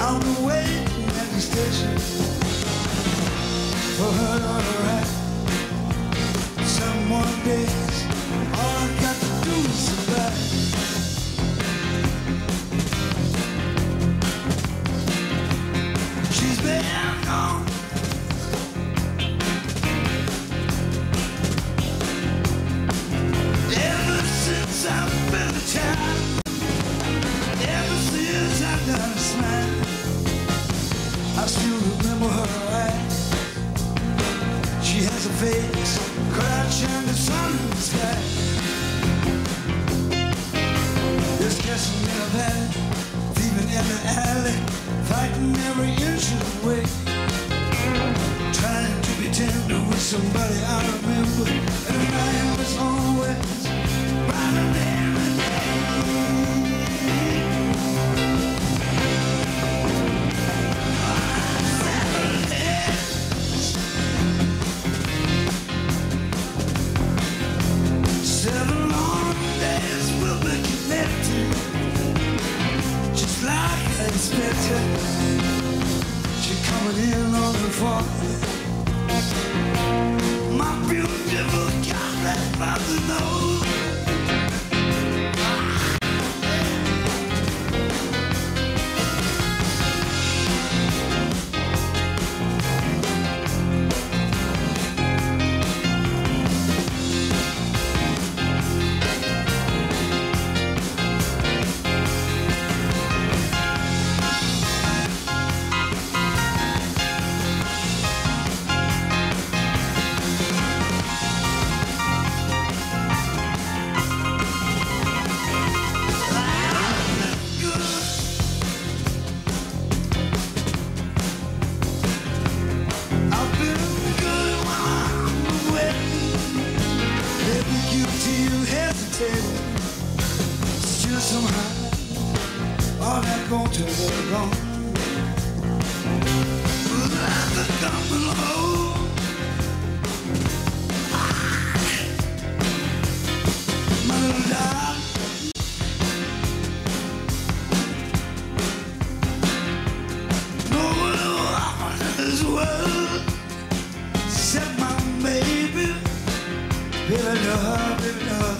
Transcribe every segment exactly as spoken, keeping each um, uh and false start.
I'm waiting at the station for her on the ride. Some more days, all I got to do is survive. She's been gone ever since I've been a child. Ever since I've got a smile, I still remember her eyes. She has a face crouching in the sun in the sky. There's guessing in a valley, thieving in the alley, fighting every inch of the way, trying to be tender with somebody I remember, and the night was always brighter than the day. Seven long days will be connected, just like I expected. She coming in on the forehead. My beautiful God, that father knows. Still somehow, all that going to go wrong. But I'm the coming home. My little darling, no one in this world except my baby, baby love, baby love.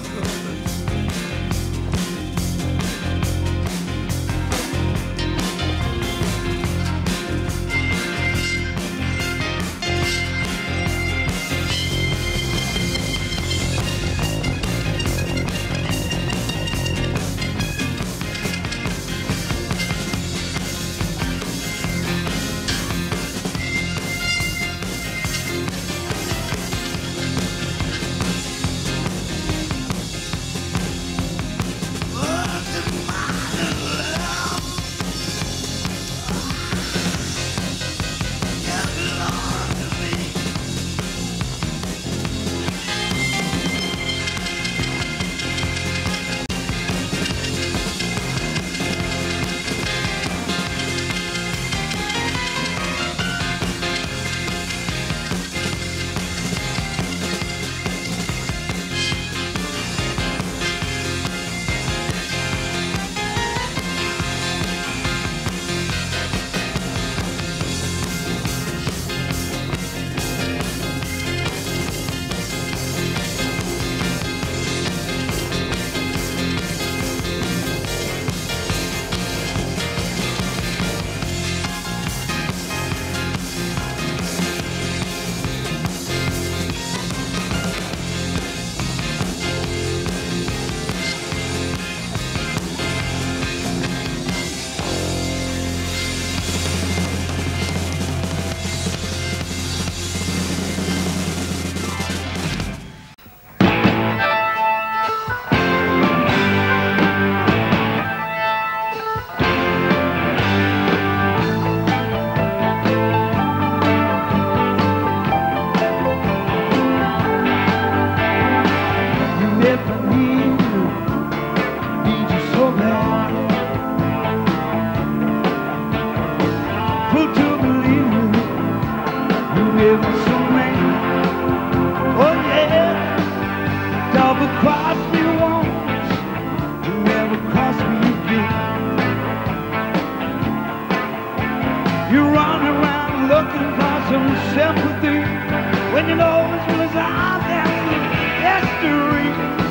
looking for some sympathy when you know as well as I can history.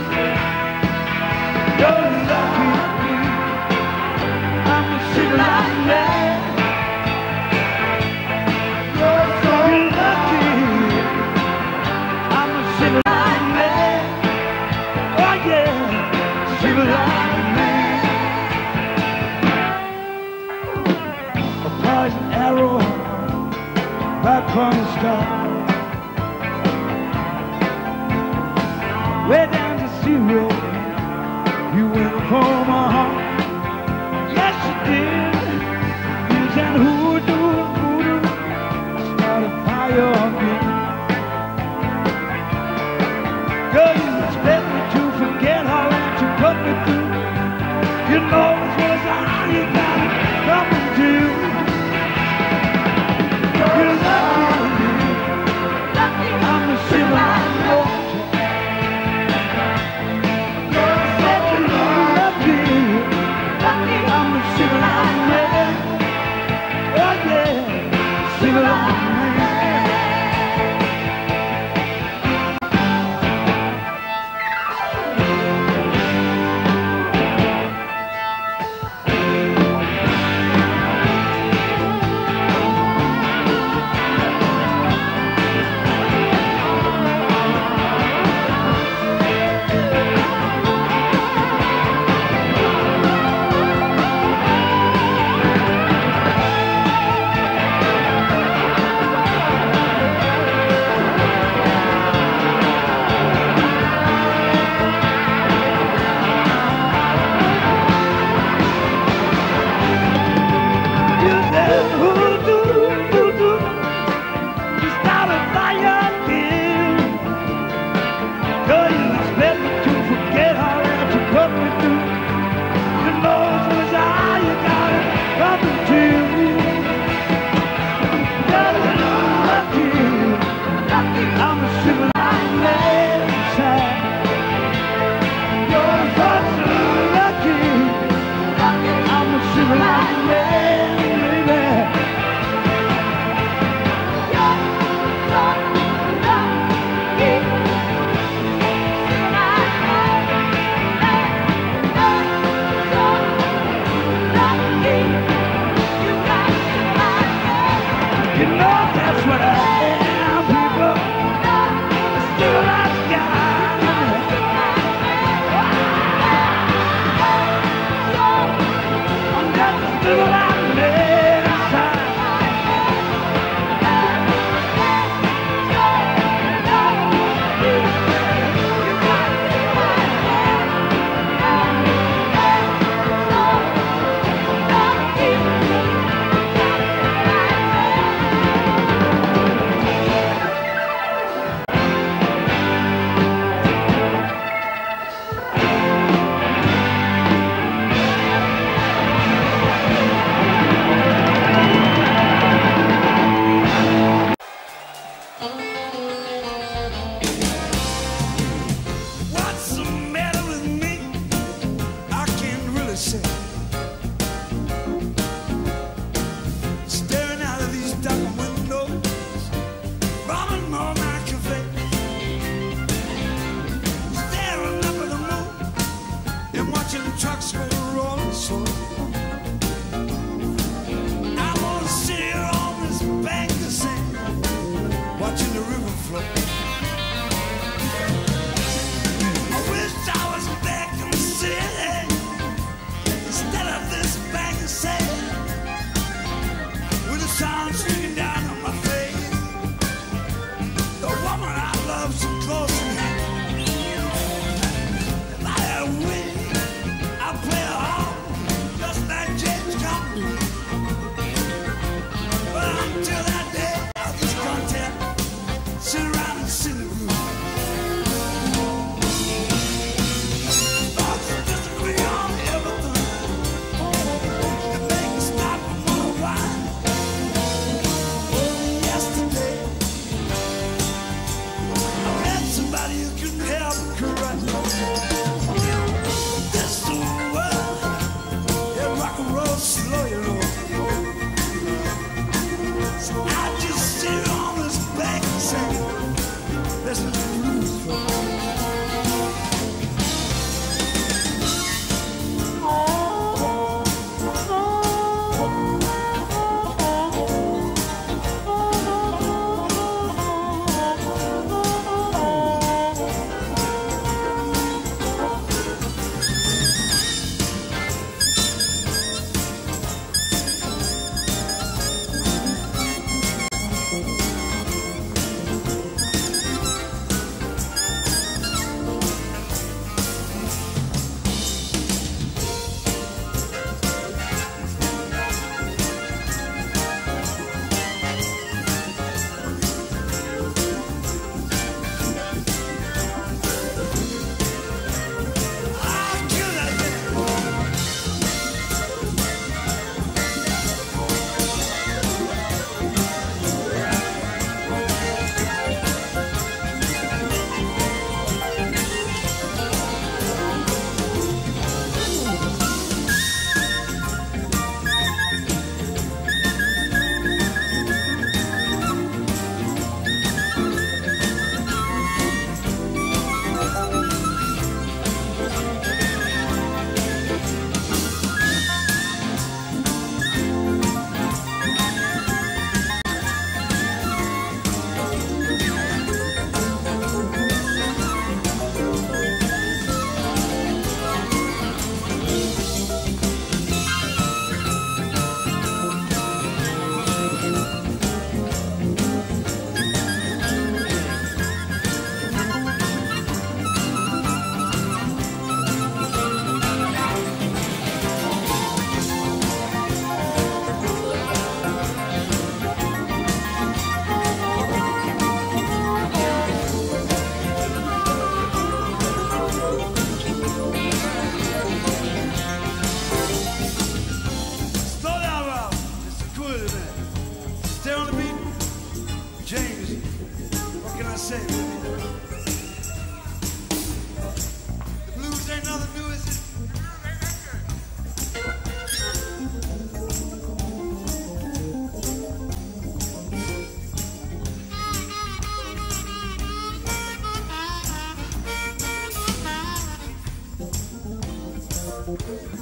You're lucky I'm a civilized man. You're so lucky I'm a civilized man. Oh yeah, civilized man. A poison arrow right from the start, way down to zero, you went for my heart. Yes, you did. Using hoodoo and voodoo, start a fire again. Girl, you expect me to forget all that you put me through. You know as well as I, you got it coming to. You're lucky, lucky I'm a civilized man. I'm a civilized man. Oh yeah, civilized man.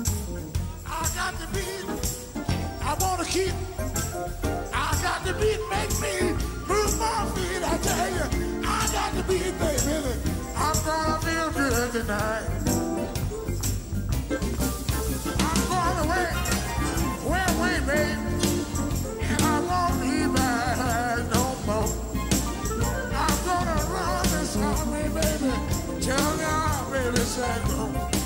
I got the beat. I wanna keep. I got the beat. Make me move my feet. I tell you, I got the beat, baby. I'm gonna feel good tonight. I'm going away, way away, baby, and I won't be back no more. I'm gonna run this highway, baby. Tell me how, baby, say no.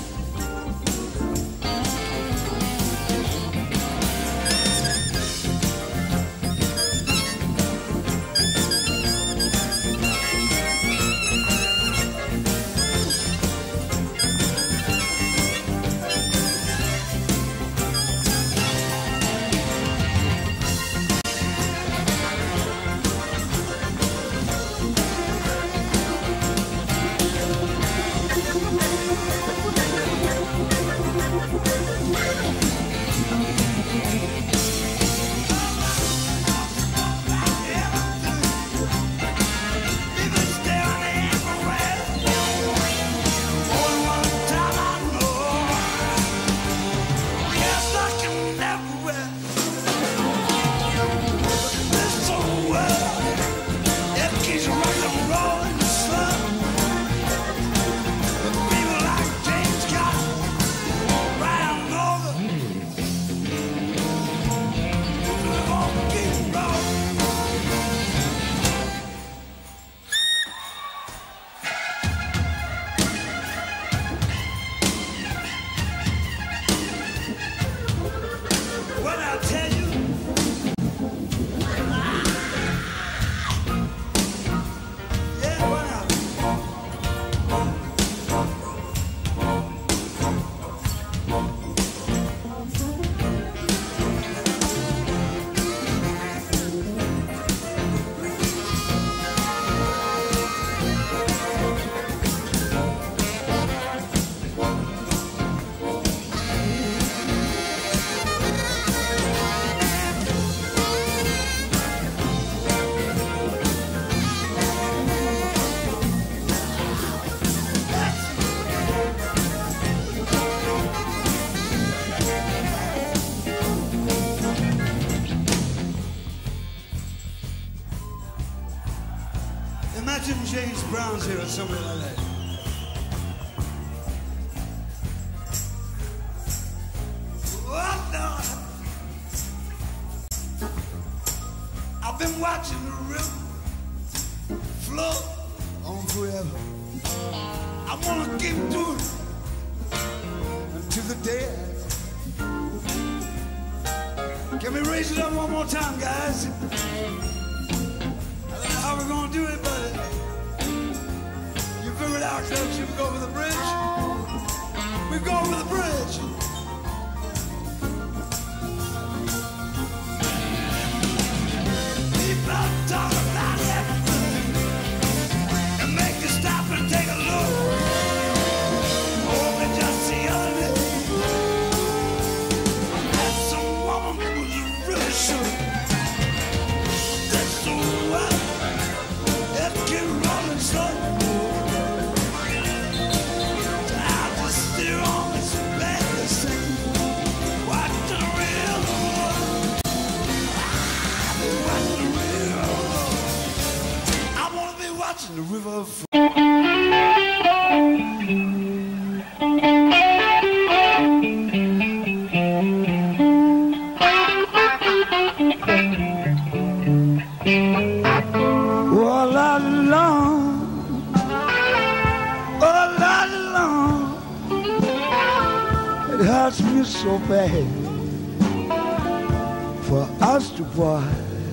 Imagine James Brown's here or somebody like that. What the? I've been watching the river flow on forever. I wanna keep doing it until the day. Can we raise it up one more time, guys? How we gonna do it, buddy? You figure it out, don't you? We go over the bridge. We go over the bridge. People talk about everything and make you stop and take a look. Oh, they just the other day I met some woman who was really sure. That's so wild. The river of all alone, all alone, it hurts me so bad for us to part.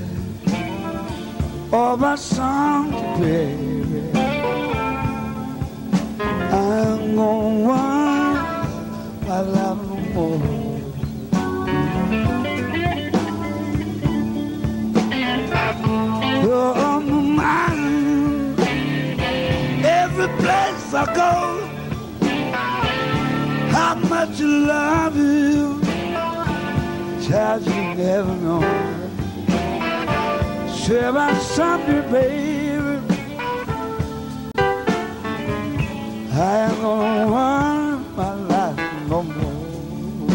All my songs, baby, I'm gonna want my love no more. You're on my mind, every place I go. How much I love you, child, you never know. Share my something, baby. I ain't gonna want my life no more.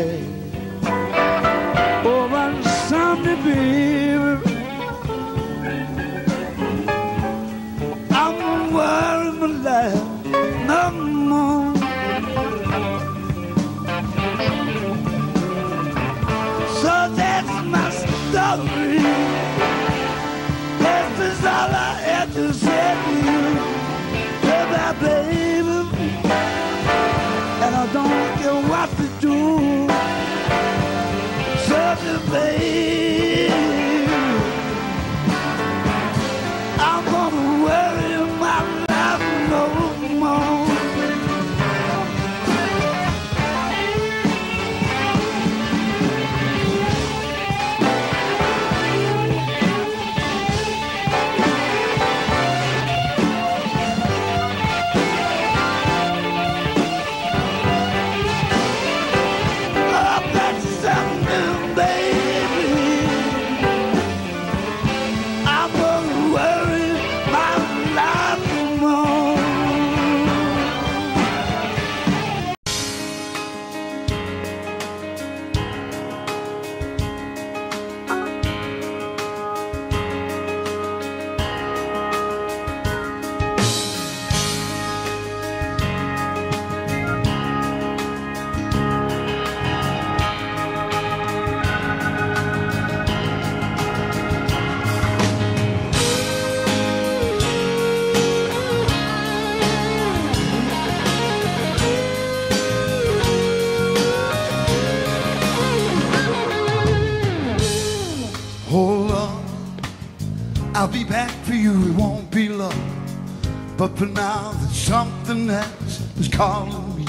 day. Oh, but someday, baby, I won't worry my life no more. So that's my story. This is all I had to say to you, goodbye, baby. And I don't care what to do, so the baby, I'm gonna worry my life no more. I'll be back for you, it won't be long. But for now, there's something else is calling me.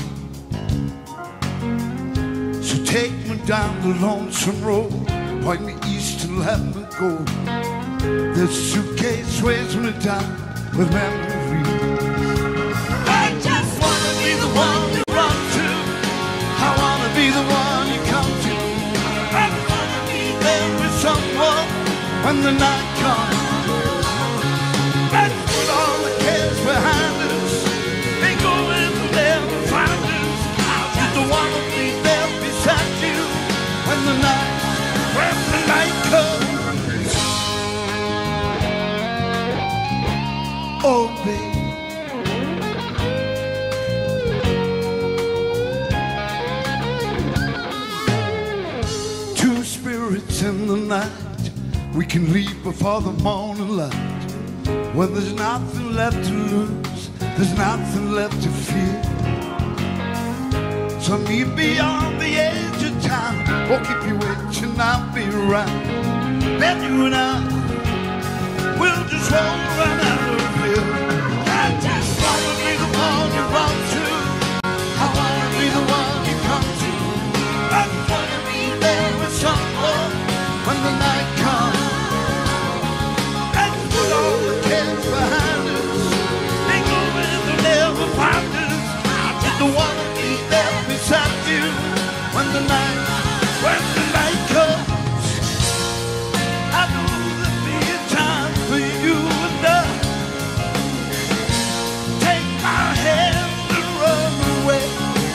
So take me down the lonesome road, point me east and let me go. This suitcase weighs me down with memories. I just wanna be the one you run to. I wanna be the one you come to. I wanna be There with someone when the night comes. Let's Put all the cares behind us. be going there to find us. Just wanna be there beside you when the night, When the night comes. Oh, baby, two spirits in the night. We can leave before the morning light. When there's nothing left to lose, there's nothing left to fear. So meet me on the edge of time. Walk if you itch and I'll be right. Then you and I will just roll right out of here. I just Wanna be the one you run to. I wanna be the one you come to. I wanna be there with someone when the night comes. Let's Put all the cares behind us. be going to never find us. I just Don't wanna be there beside you when the night, when the night comes. I know there'll be a time for you and I. Take my hand and run away.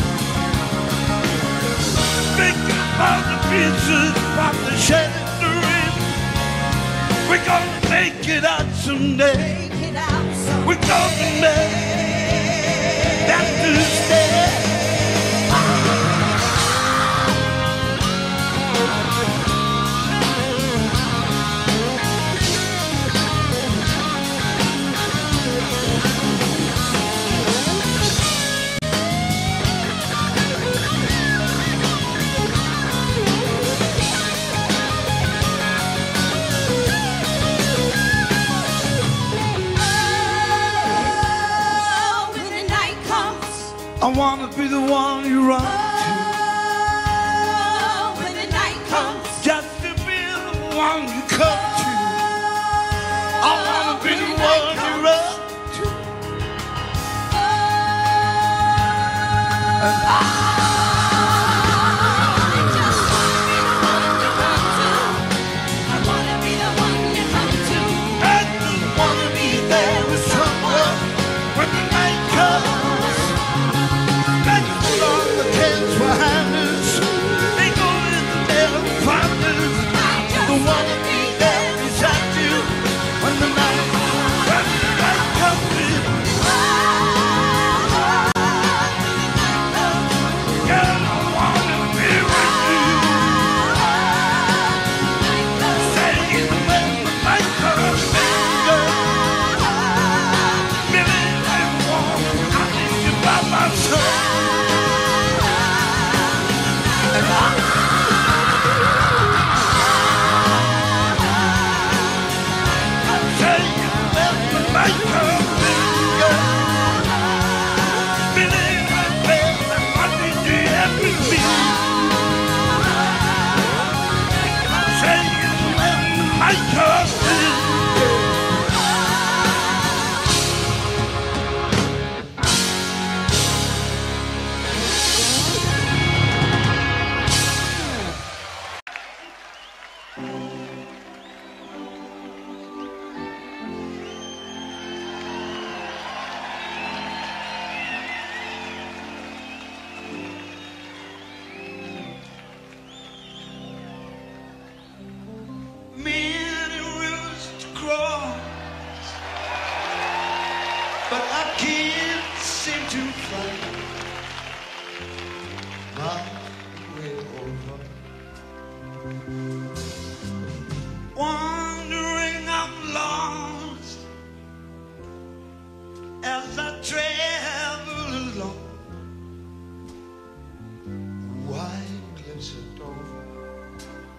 Think about the pieces from the sheltering. We're gonna make it out someday. We're gonna make that to stay. I wanna be the one you run to. When the night comes, Just to be the one you come to. I wanna be the one you run to. And I I wanna be the one you come to. I just wanna be there with someone when the night comes. Let's put all the cares behind us.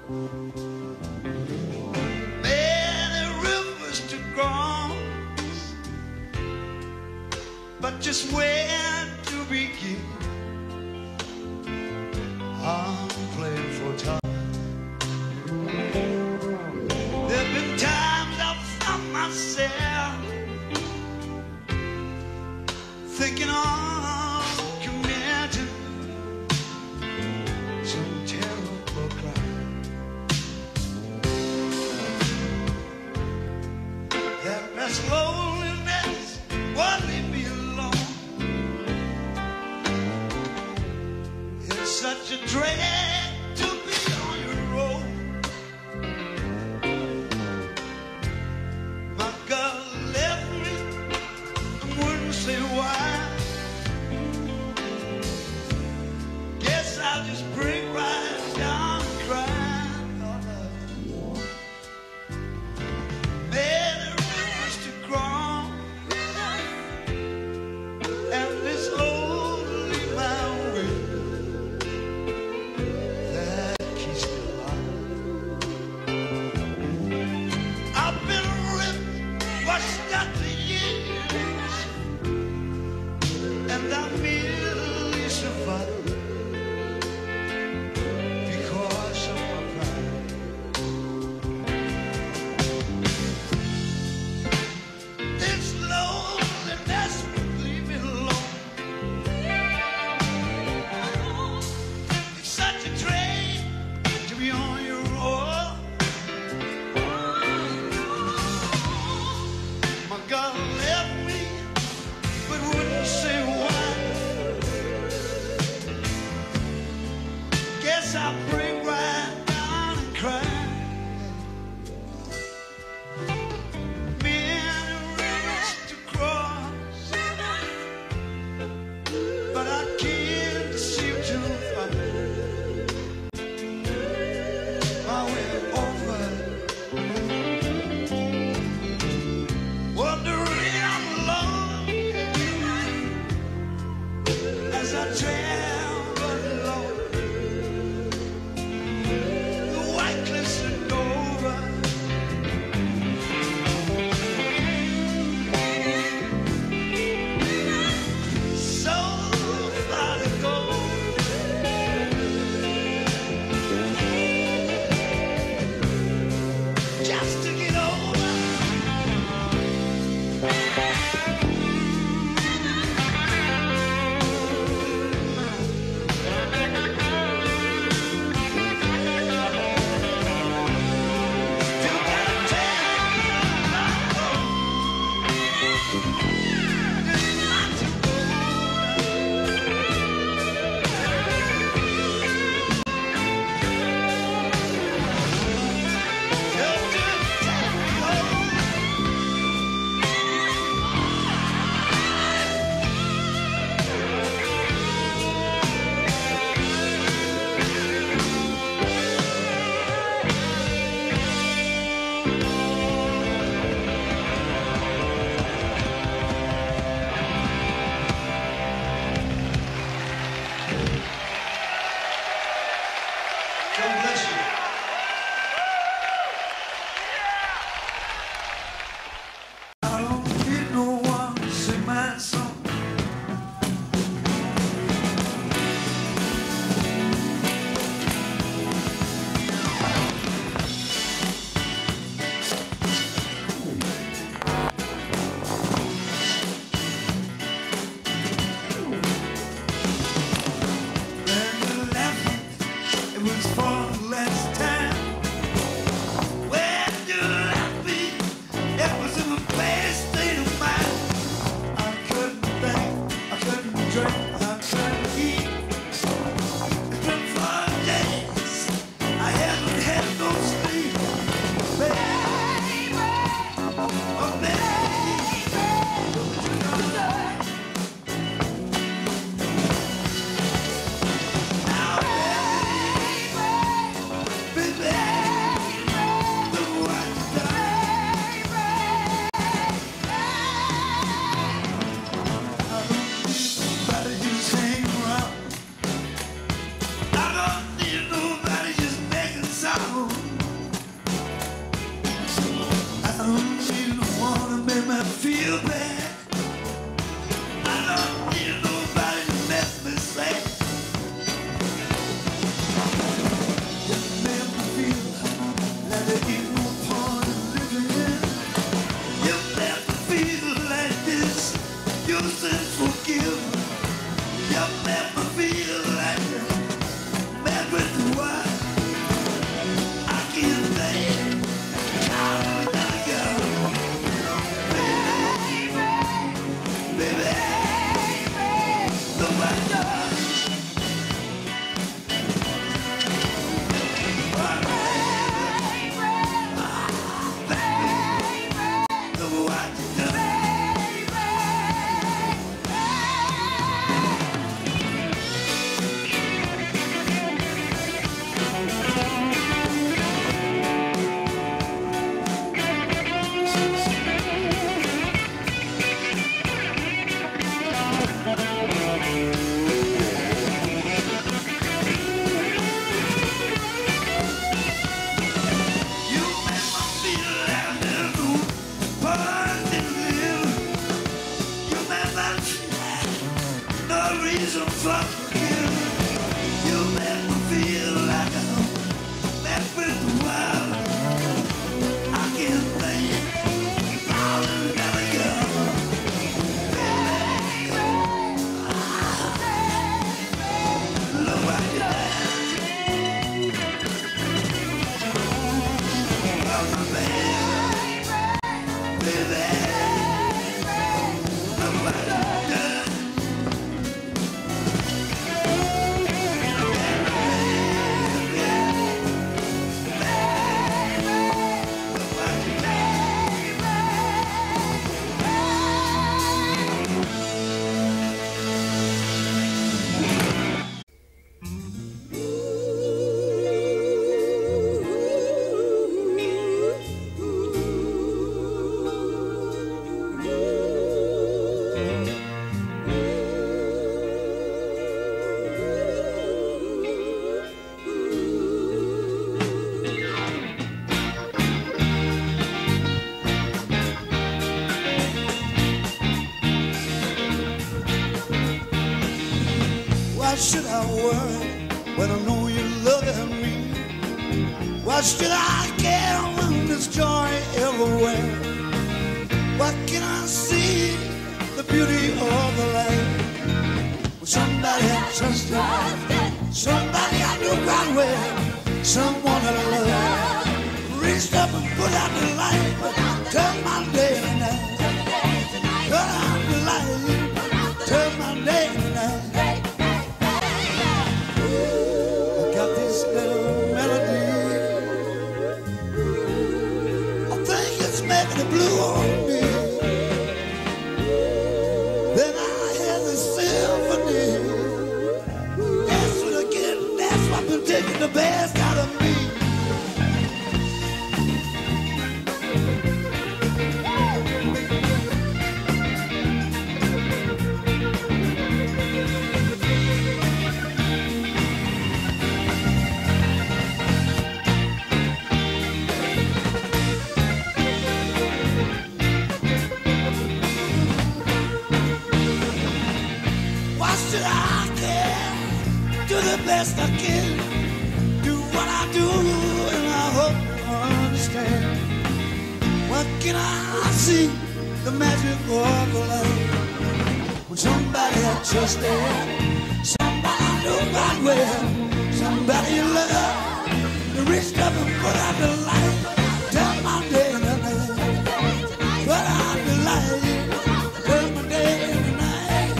Many rivers to cross, but just where to begin? I'm playing for time. There've been times I've found myself thinking of committing some terrible crime. That best loneliness won't leave me alone. It's such a drag to be on your own. My girl left me and wouldn't say why. Guess I'll just break right down and cry. Many rivers to cross, and this lonely mountain that keeps me alive. I've been ripped, washed out the years, and I merely survived because of my pride. This loneliness would leave me alone. It's such a drain to be on your own. My girl left me, but wouldn't say why. Guess I'll break right down and cry. Many rivers to cross, but I can't seem to find my way over. Wandering I'm alone as I travel alone. The white cliffs are over. So far to go. Just to get over. Still gotta tell there's not to go. Just to tell God bless you. I don't need no one to sing my song. When you left me, it was for the last time. When you left me, it was in a bad state of mind. I couldn't think, I couldn't drink, I couldn't eat. It's been four days, I haven't had no sleep. Baby, oh baby, don't you know that? Now baby, Why should I care when there's joy everywhere? Why can't I see the beauty of the land? Well, somebody I trusted, somebody I knew quite well, someone that I loved, reached up and put out the light, turned my day to night. Put out the light, turned my day to night. I got this little melody, I think it's making it blue on me. Then I hear the symphony, that's what I get, that's what's been taking the best out of me. The best I can, do what I do, and I hope you understand. What can I see? The magic of the light. When somebody I trusted, somebody I knew right well, somebody you love, they reached up and put out the light. Tell my day to night, put out the light, tell my day to night.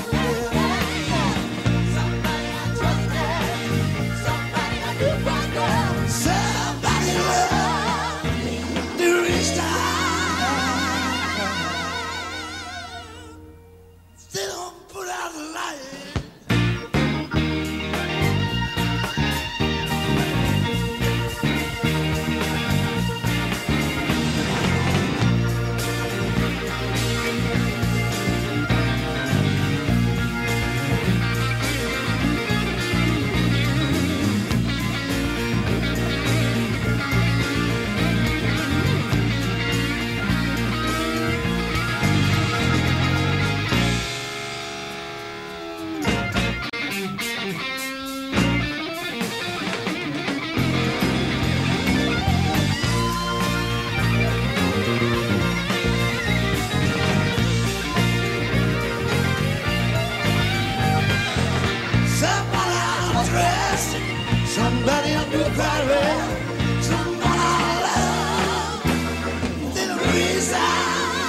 Somebody I knew quite well, someone I love, then a reason.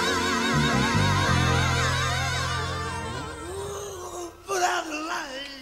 Put out the light.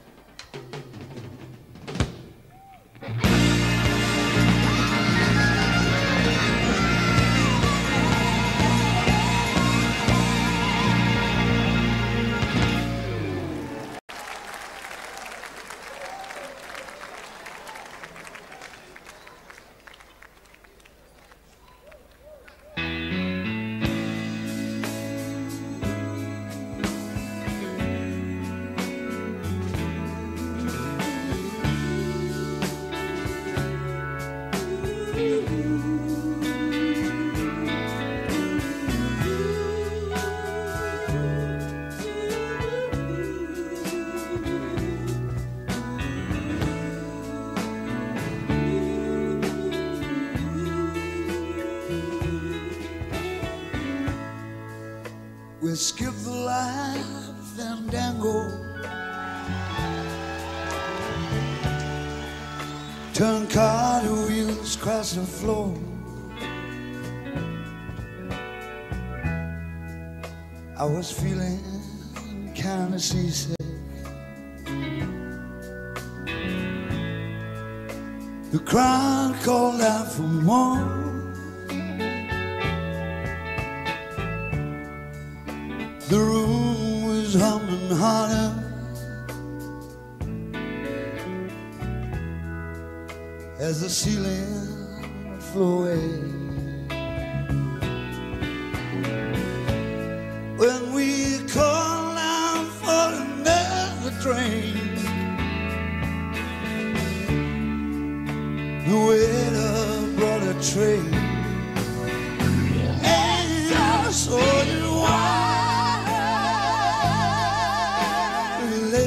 We'll skip the life and dangle, turn cartwheels across the floor. I was feeling kinda seasick. The crowd called out for more. The room was humming harder. As the ceiling flew away. When we called out for another train, the waiter brought a tray, and I saw you walk.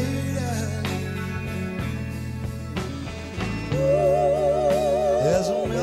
As a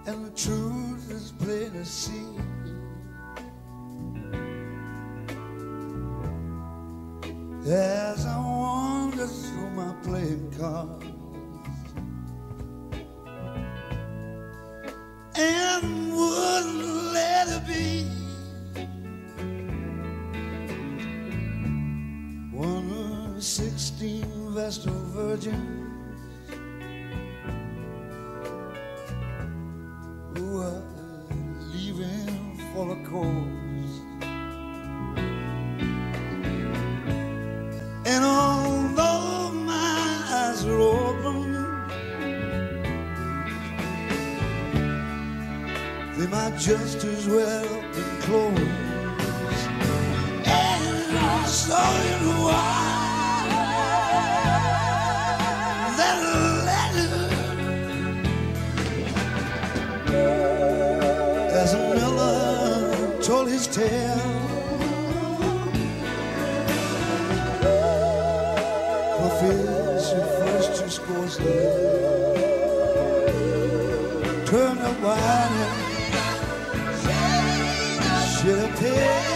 and the truth is plain to see. As I wander through my playing cards and wouldn't let it be, one of sixteen Vestal virgins who are leaving for the coast. And although my eyes are open, they might just as well be closed. And I saw you why that letter, as a miller told his tale, fish who first two scores to live turn up wide and shed a tear.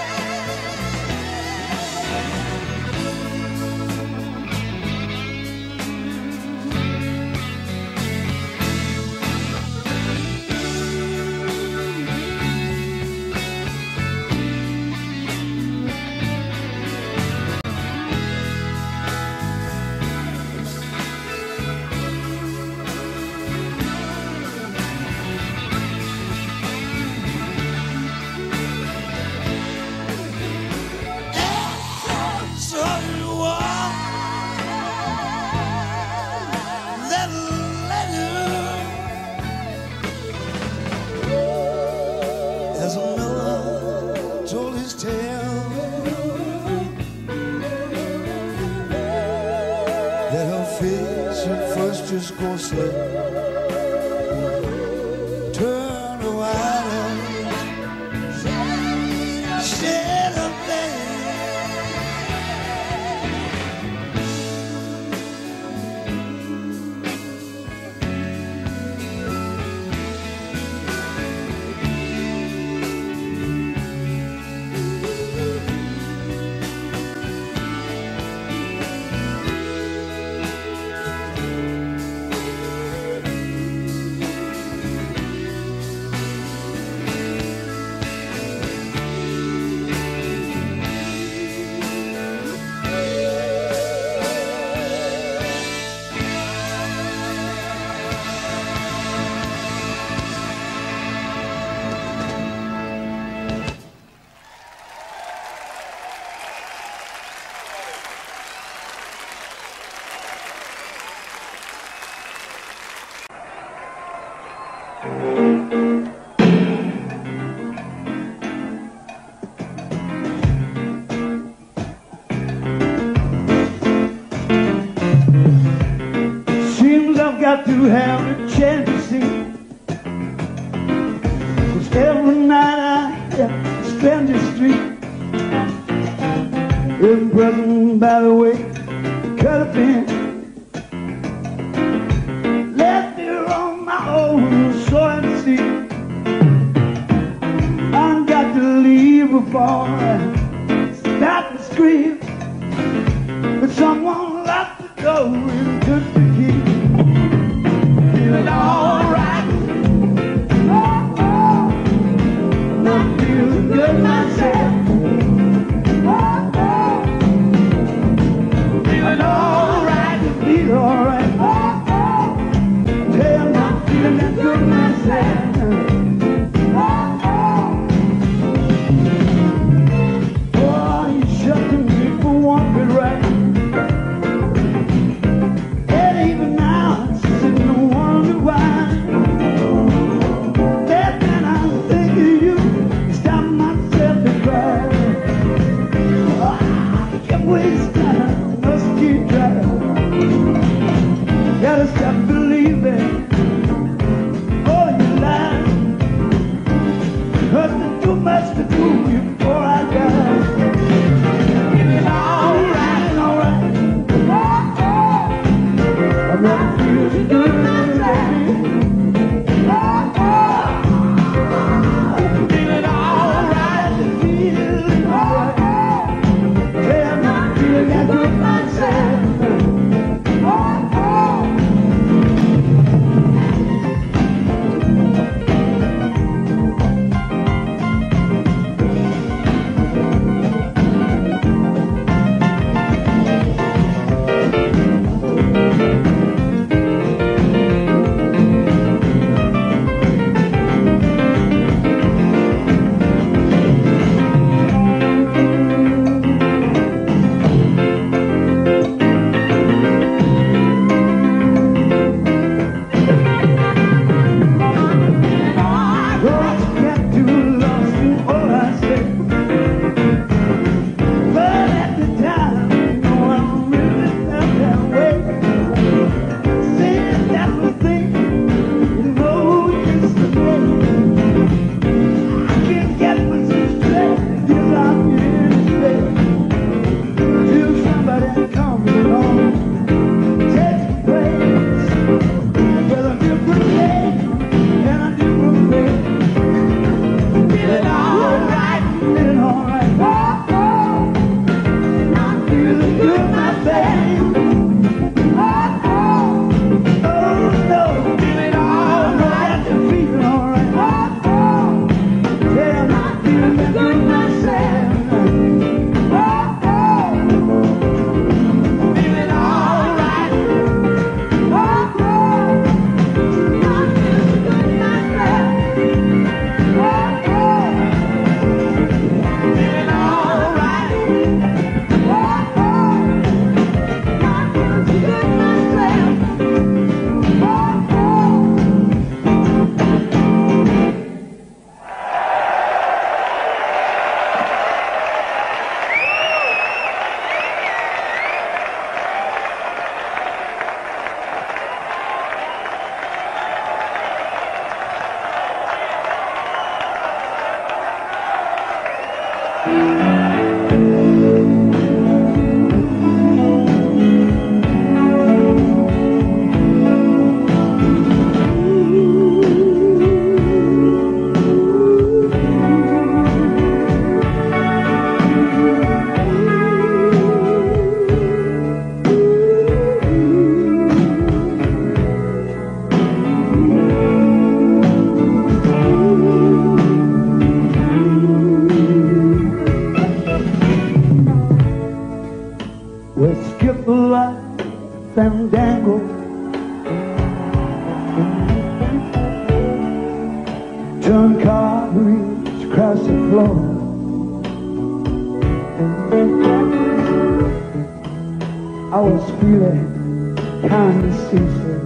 Just go slow, turn around and shed a got to have a chance to see. 'Cause every night I have to spend the street, impressed by the way it could have been. Left here on my own, so I see. I got to leave before I start to scream, but someone locked the door and took the key. Feeling alright, oh, oh, not feeling good myself, oh, oh, feeling alright, feel alright, oh, oh, tell me I'm feeling that good myself, oh, oh, oh, you shouldn't me for one bit right. Gotta stop believing all your lies, 'cause there's too much to do before I die. Feeling alright, alright, oh, oh, I'm not feeling good, baby. Oh, oh, across the floor. I was feeling kind of seasick.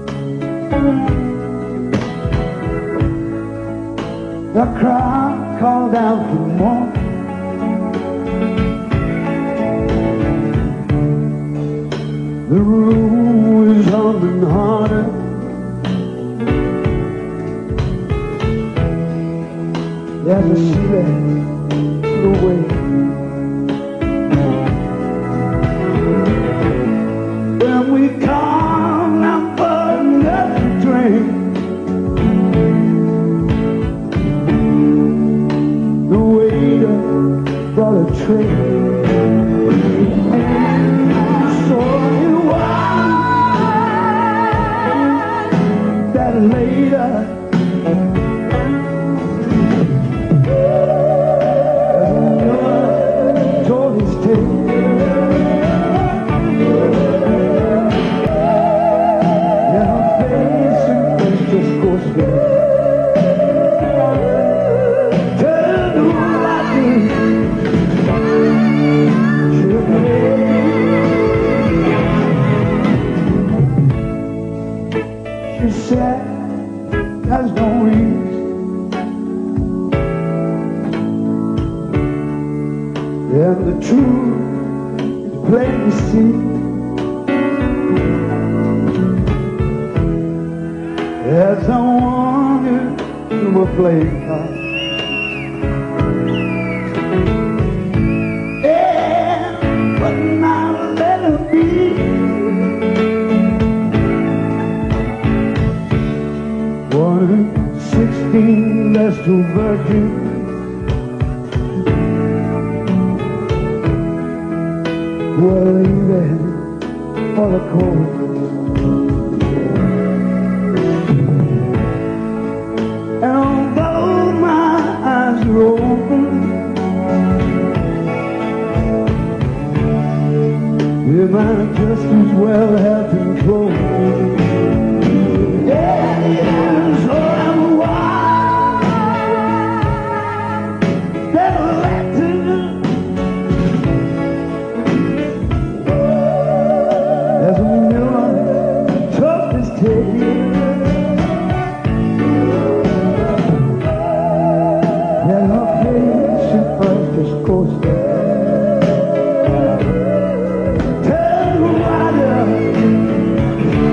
The crowd called out for more. The room was humming harder. There's a ceiling away. When we come out for another drink, the waiter brought a tray. So it was that later she said, there's no reason. And the truth is plain to see. As I wandered through my playing card, and but not let her be. One sixteen less to virgin. We're leaving for the cold. And although my eyes are open, they might just as well have been closed. Yeah, yeah, so I'm wild. That letter, as a miller took his tale. And her patient first just goes there. Tell the rider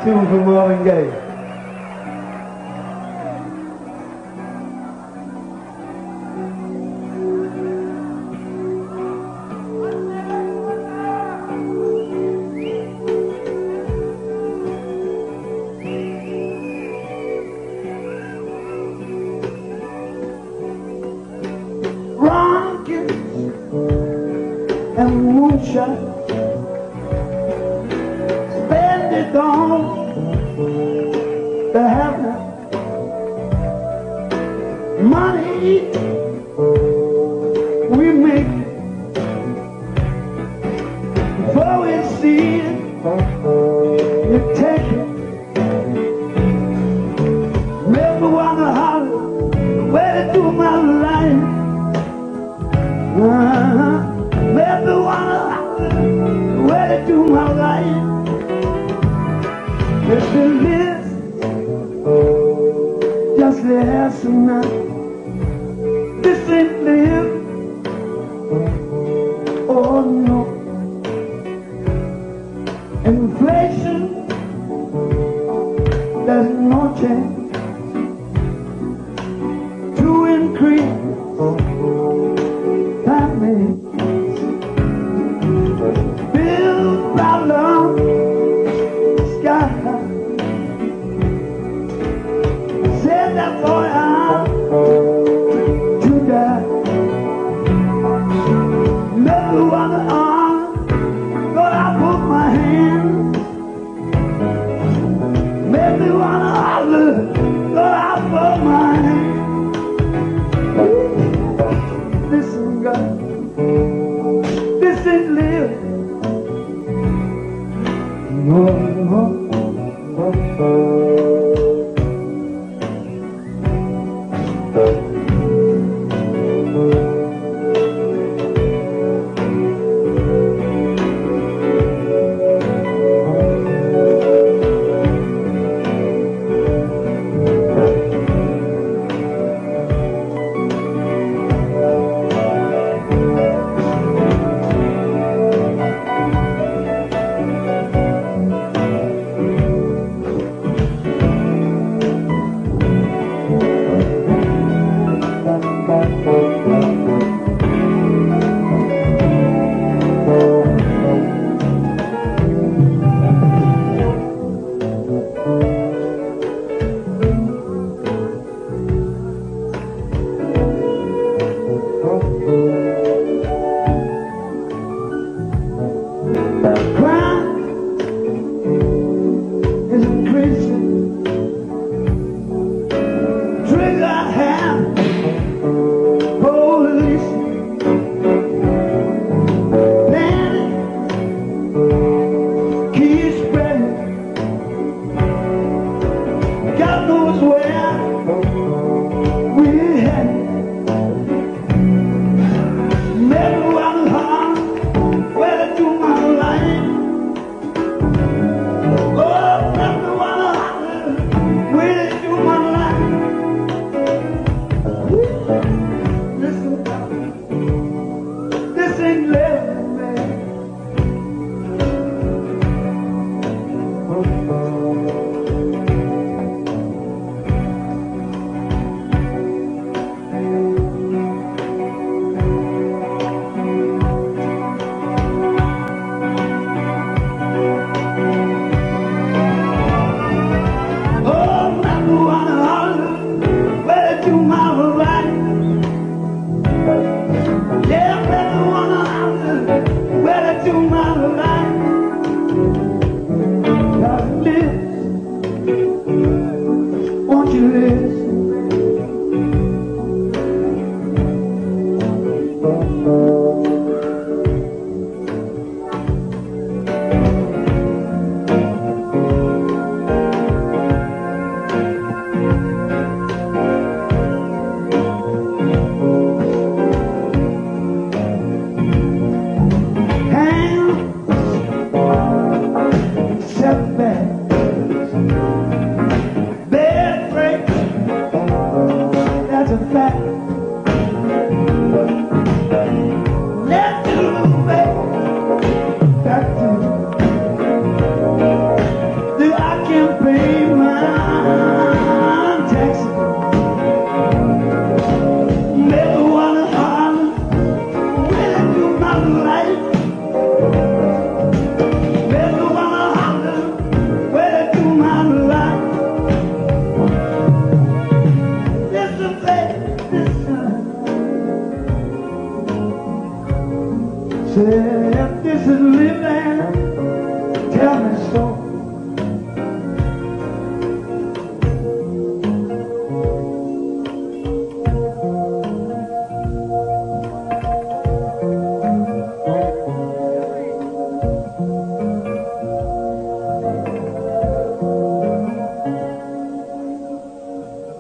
Tune for Marvin Gaye. And moonshine, spend it on the heaven. Money we make before we see it, you take it. Never wanna holler where to do my life. Uh-huh. Never wanna where to do my life. If it lives, just last night. This ain't live, oh no. Inflation, there's no chance to increase that means.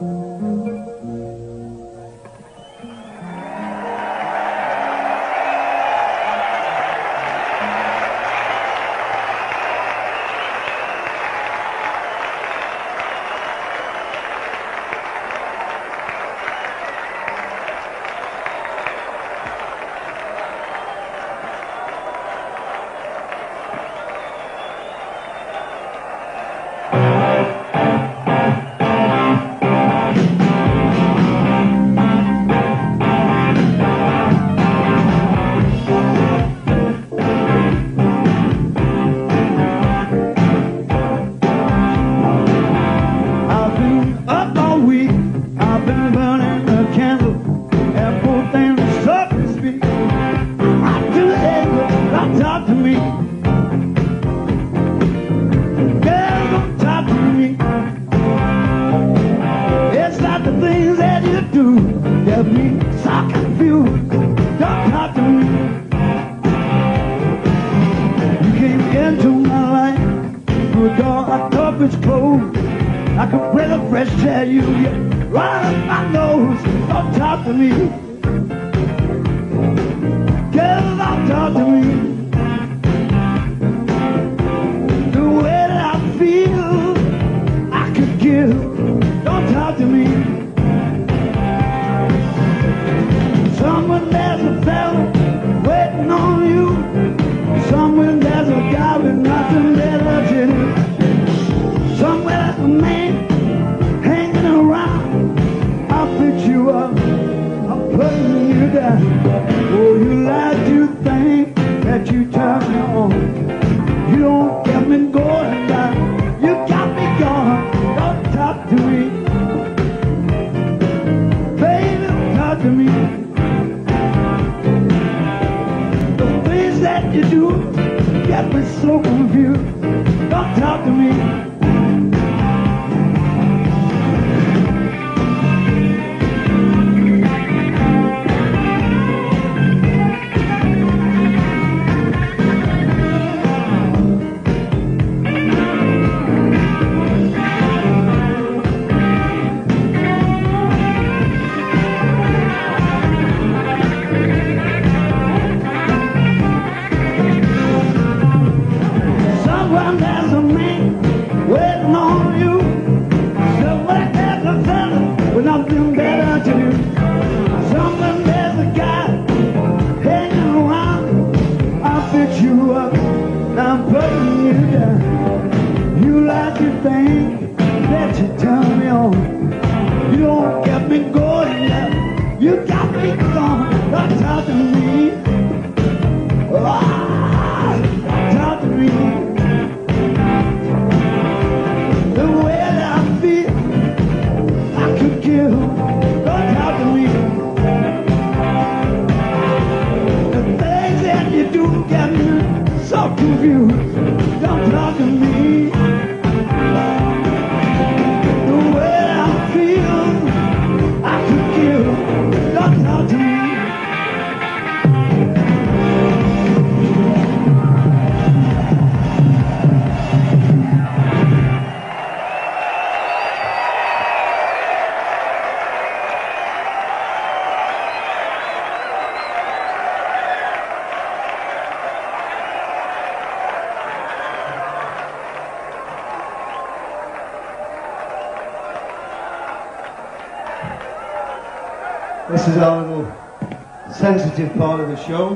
This is our little sensitive part of the show.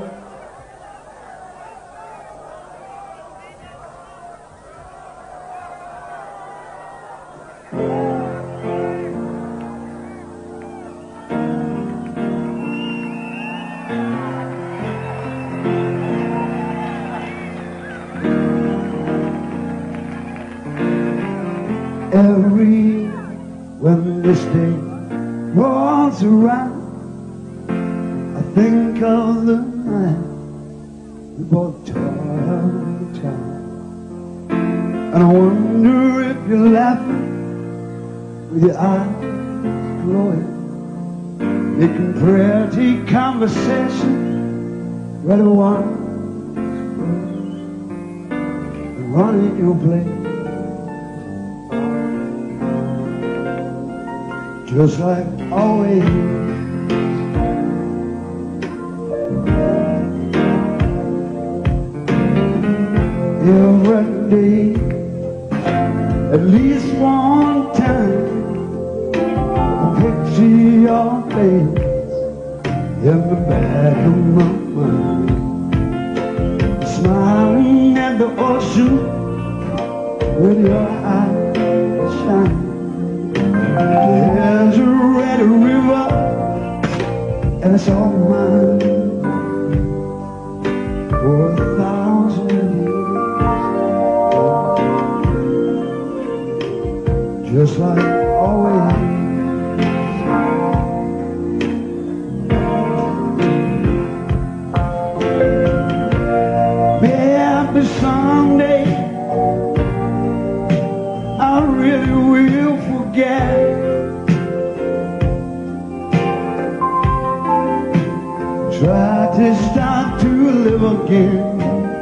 Every when this day rolls around, I think of the night we both tore the town. And I wonder if you're laughing with your eyes glowing, making pretty conversation, where the one's running your place. just like always. Every day, at least one time, I picture your face in the back of my mind, smiling at the ocean with your eyes shine. There's a red river and it's all mine for a thousand years, just like always. Maybe someday I really will forget. Try to start to live again.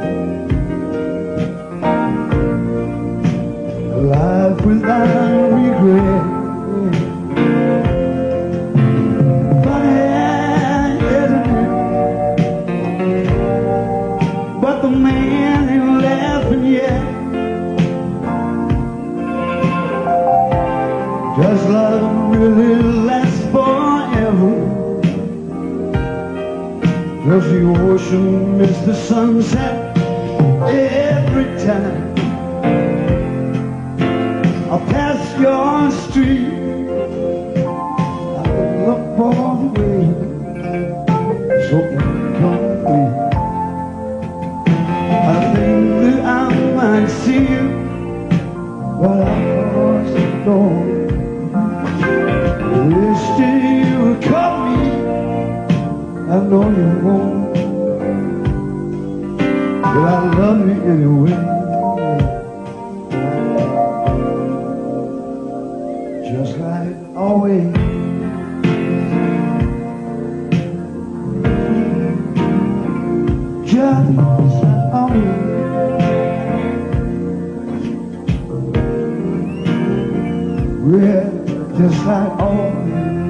A life without regret. Funny, isn't it? But the man ain't laughing yet. Just love really lasts forever. Does the ocean miss the sunset every time I pass your street? I look for the way so incomplete. I think that I might see you, but I lost the door. Wish that you would call me. I know you won't, but I love you anyway. Just like always. Just like always. Yeah, just like always.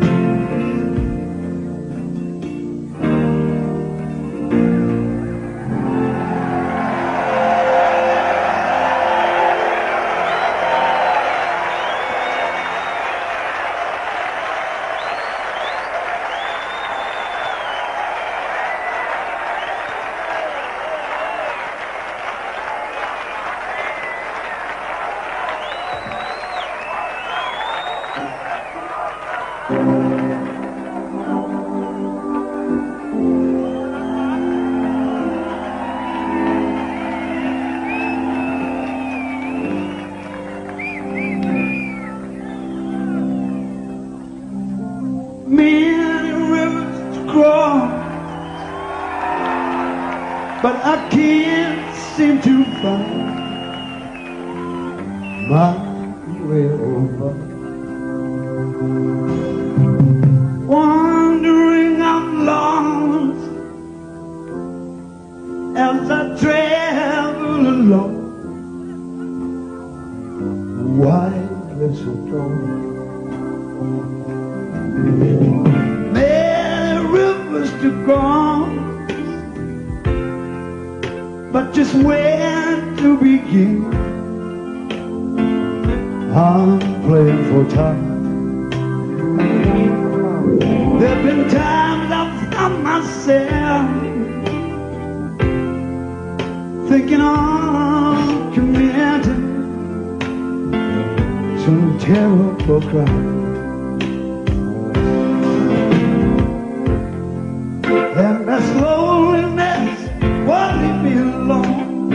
Many rivers to cross, but I can't seem to find my way over. Wandering I'm lost as I travel alone. Why is so strong? Many rivers to cross, but just where to begin? I'm playing for time. There've been times I've found myself thinking of committing some terrible crime. And that loneliness won't leave me alone.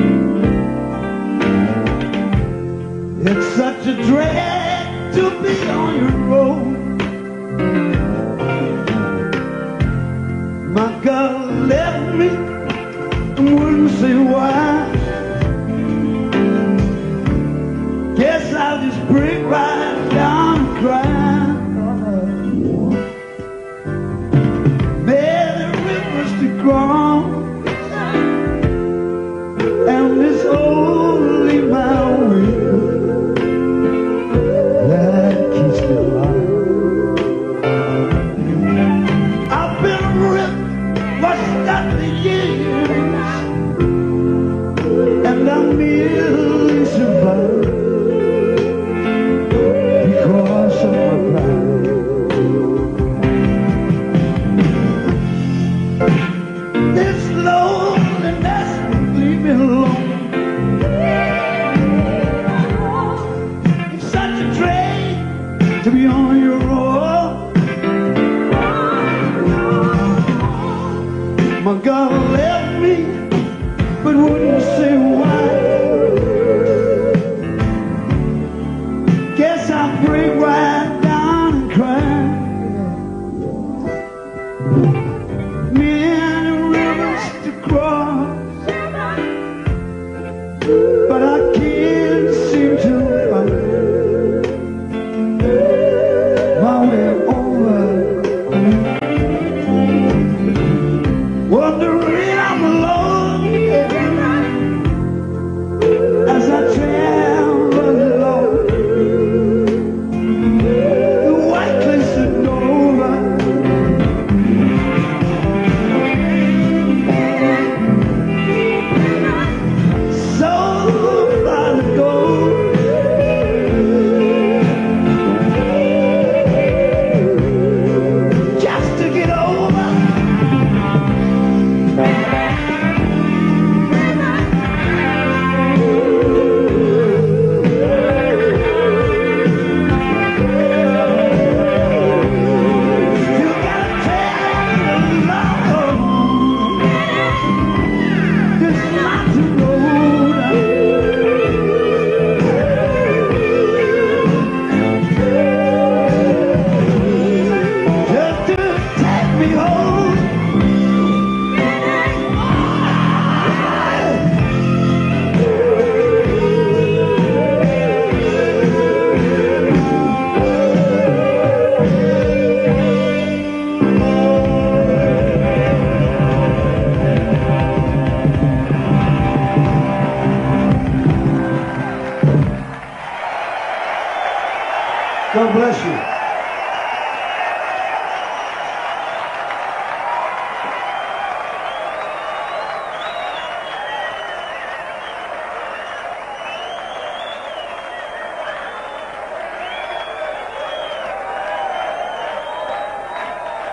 It's such a drag to be on your own. My girl left me and wouldn't say why. Guess I'll just break right down and cry.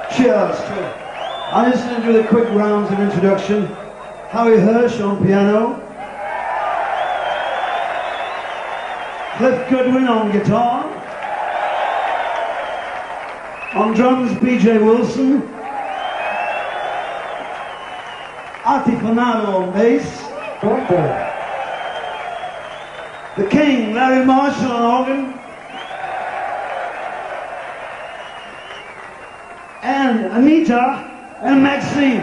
Cheers. I just going to do the quick rounds of introduction. Howie Hirsch on piano. Cliff Goodwin on guitar. On drums, B J Wilson. Artie Fanado on bass. The King, Larry Marshall on organ. And Anita and Maxine.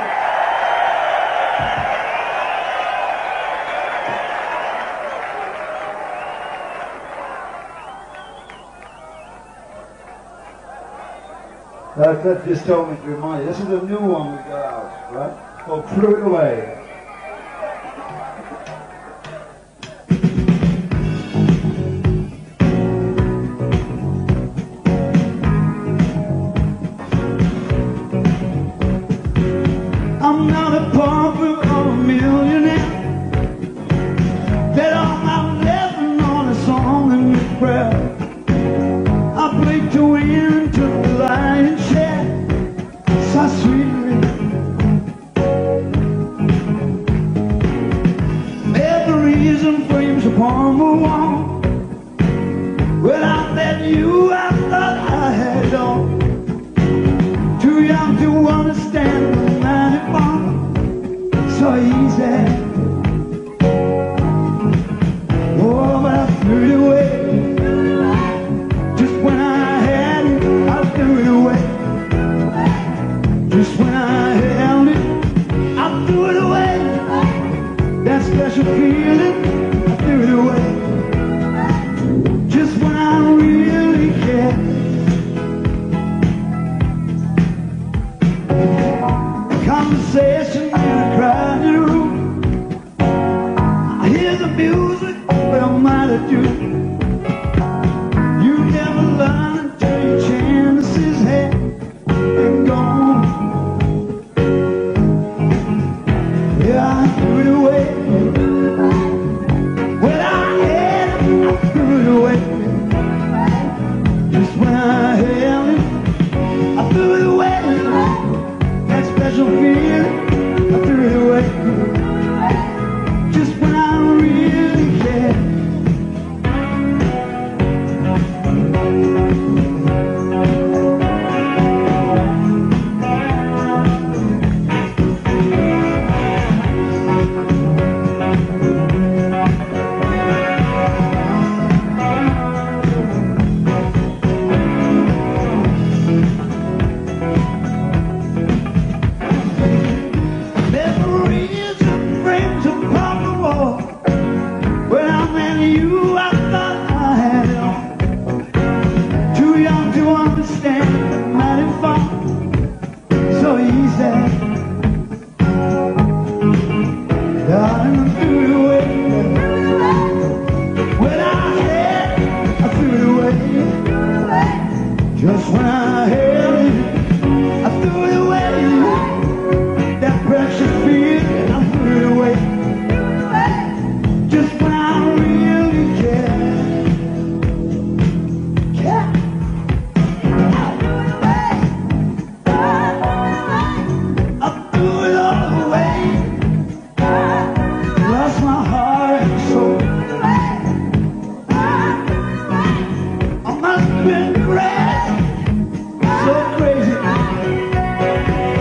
Uh, Cliff just told me to remind you, this is a new one we got out, right? Called Threw It Away. I'm not a pauper or a millionaire. Bet all my living on a song and a prayer. I played to win, took the lion's share. So sweetly. Every reason frames upon the wall. Without that you, I thought I had it all. Too young to understand the man it was so easy. Oh, but I threw it away. Just when I had it, I threw it away. Just when I held it, I threw it away. That special feeling, I threw it away. Just when I really cared. Conversation in a crowded room. I hear the music, but I'm mad at you. You never learn until your chances have been gone. Yeah, I threw it away. When I had it, I threw it away. Just when I held it, I threw it away. Special feeling, I threw it away. Just when I really cared. Just when I held it, I threw it away. That precious feeling, I threw it away. Just when I really cared. Yeah. I threw it all away. Lost my heart and soul. I must have been crazy. So crazy.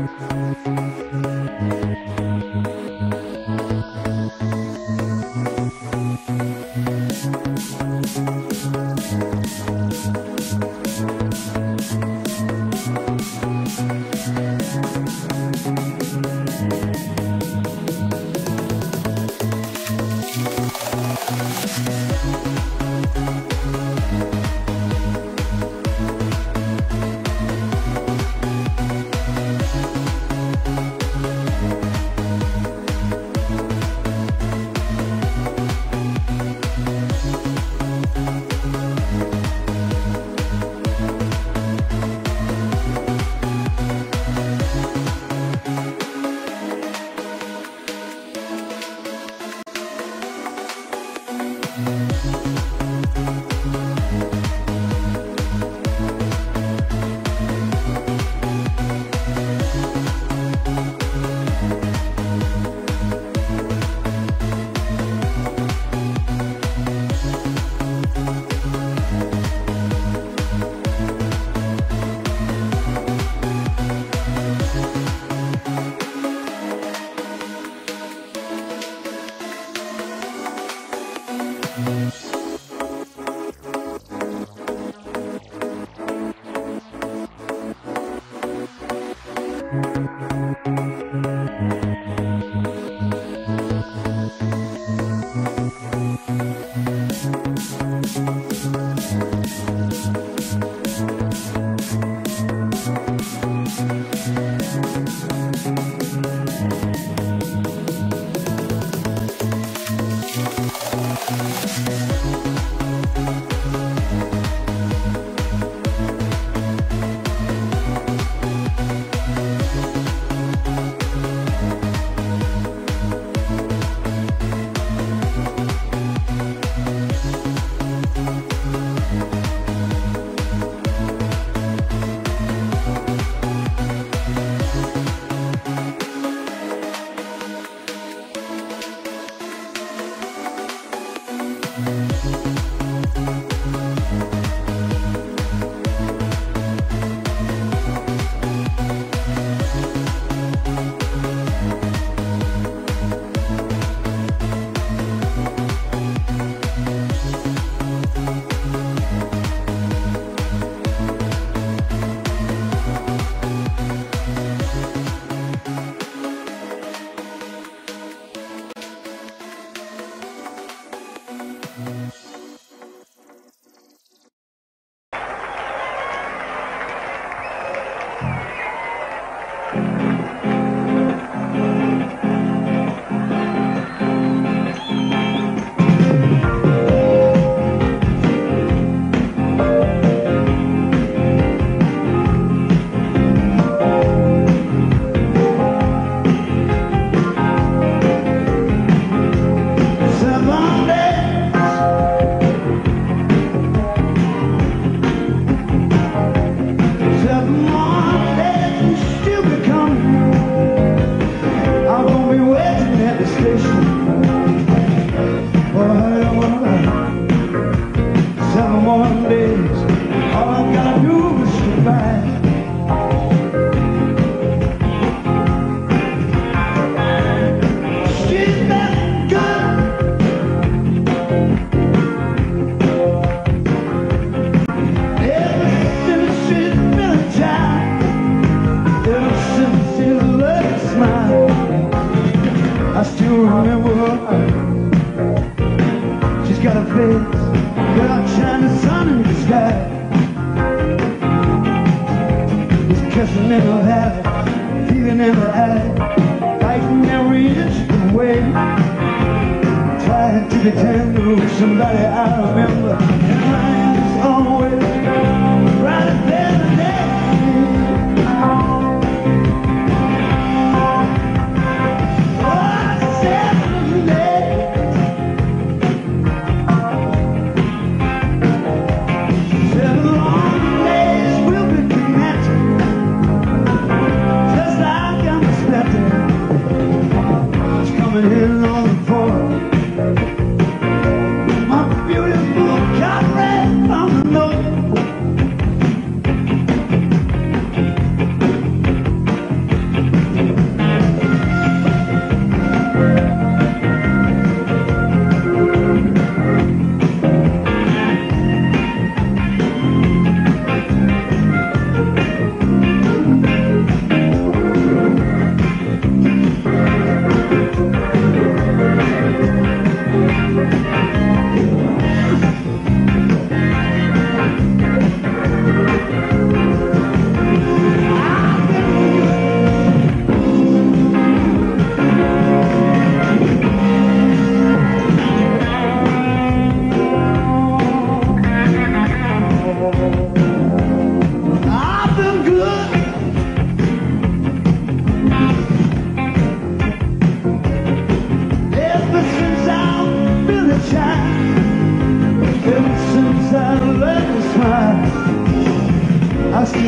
My beautiful comrade from the north.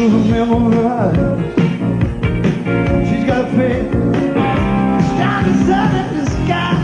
still remember her. She's got a face, starting the sun in the sky.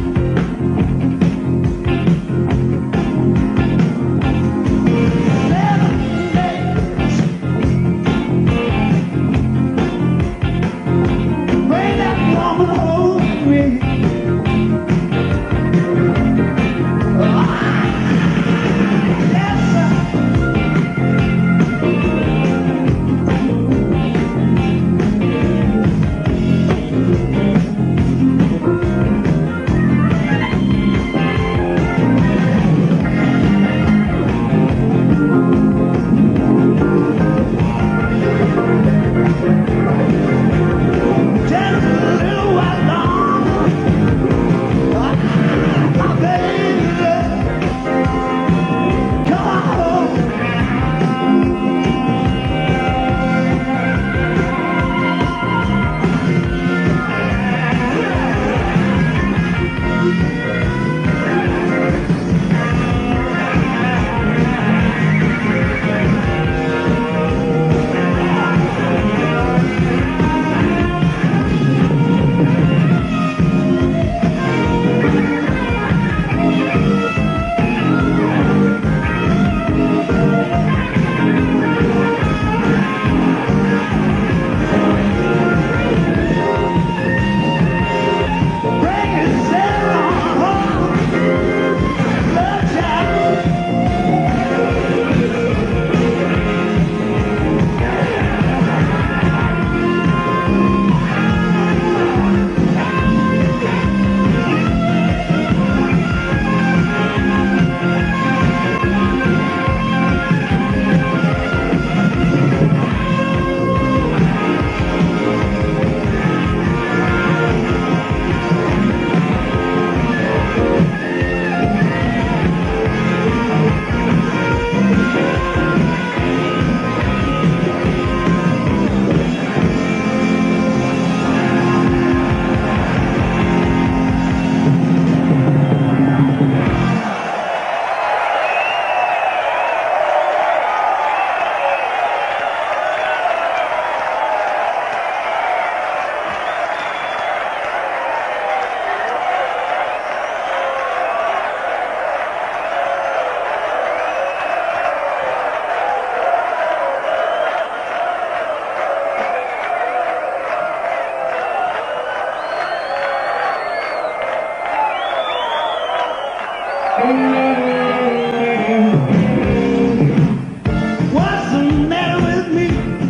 What's the matter with me?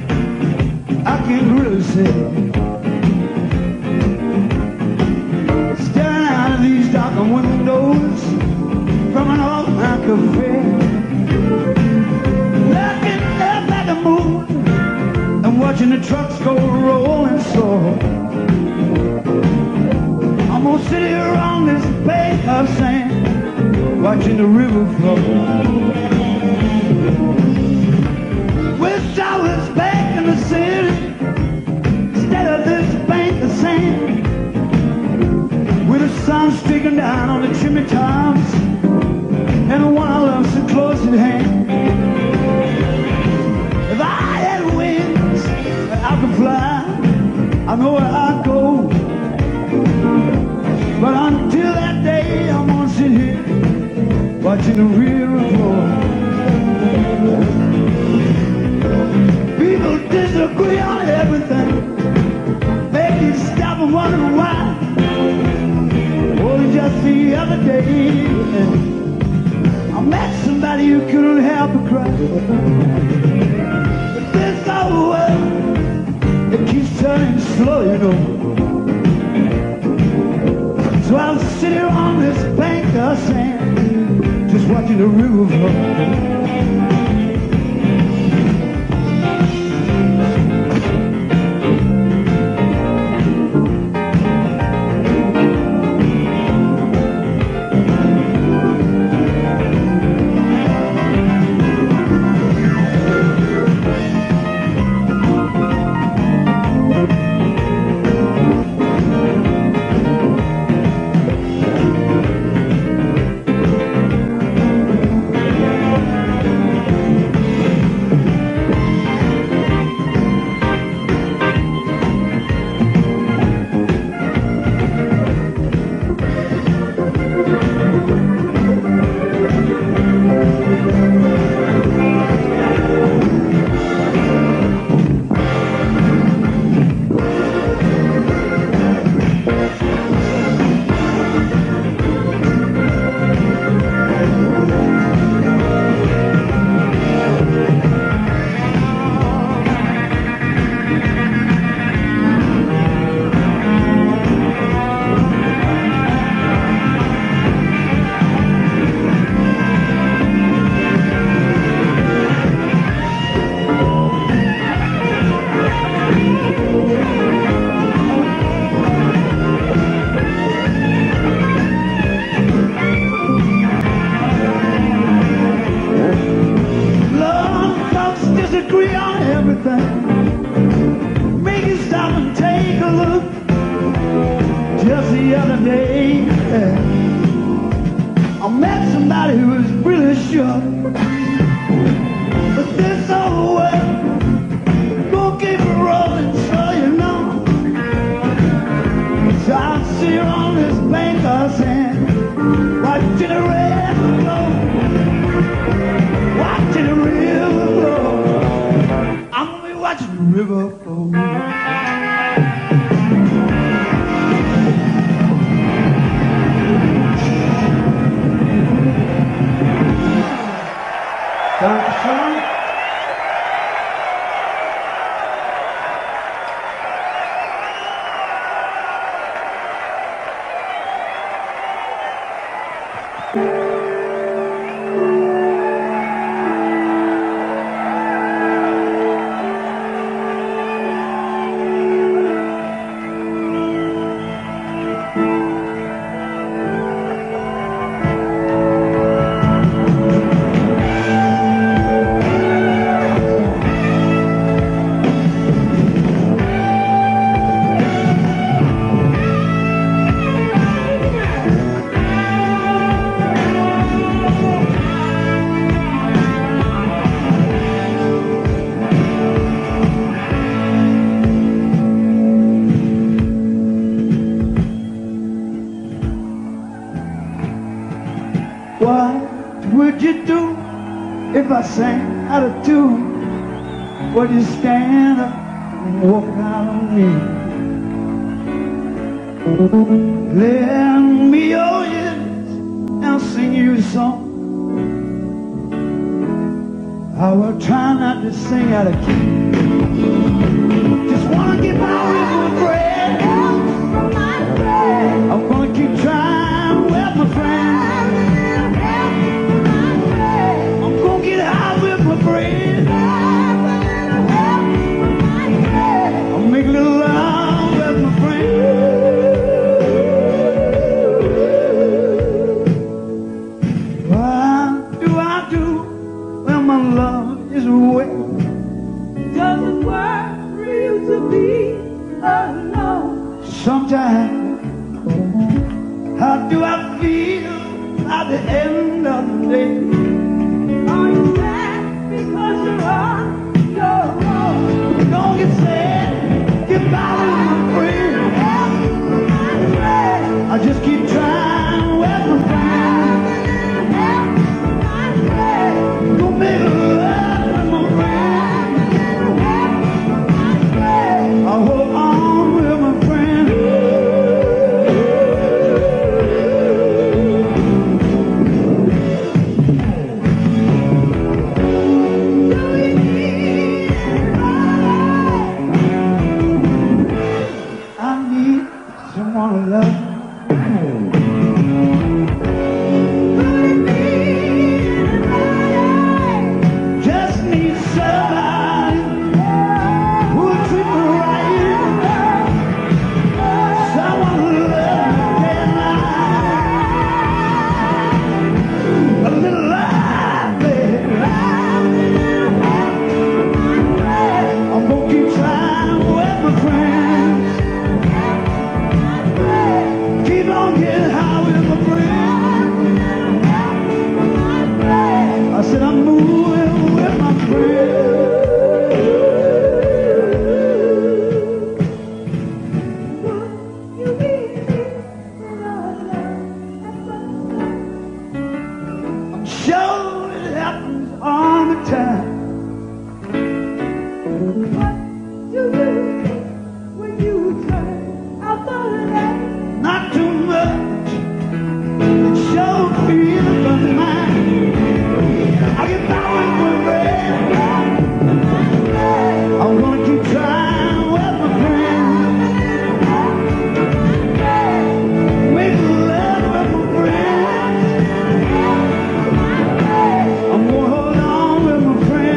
I can't really say. Staring out of these darkened windows from an old-time cafe, looking up at the moon and watching the trucks go rolling slow. I'm gonna sit here on this bank of sand, watching the river flow. Wish I was back in the city instead of this bank of sand, with the sun streaking down on the chimney tops and the one I love so close at hand. If I had wings and I could fly, I know where I'd go. But until that day, I'm gonna sit here watching the river flow. People disagree on everything, make you stop and wonder why. Oh, just the other day, I met somebody who couldn't help but cry. But this old world, it keeps turning slow, you know. So I'll sit here on this bank of sand, just watching the river flow. shut. But this old world gonna keep rolling, so you know. So I sit on this bank of sand, watching the river flow, watching the river flow. I'm gonna be watching the river flow. Thank you, son. What would you do if I sang out of tune? Would you stand up and walk out on me? Lend me your ears and I'll sing you a song. I will try not to sing out of key. Just wanna get by with my bread. I'm gonna keep trying with my friends. I'll make a little love with my friend. What do I do when my love is away? Does it work for you to be alone? Sometimes, how do I feel at the end of the day? Are you sad because you're on your own? Don't get sad, get by with my friend. I just keep trying with my friend. Gonna make love with my friend. I hold on with my friend. Someone to love. Just need somebody who will treat me right. Someone to love day and night. A little life, baby. I'm gonna keep trying with my friends. Keep on getting high with my friend. I said I'm moving with my friend. I'm sure it happens all the time. What do you think when you turn out the light? Not too much. It sure feels from mine. I get by with my friend. I'm gonna keep trying with my friend. Make love with my friend. I'm gonna hold on with my friend.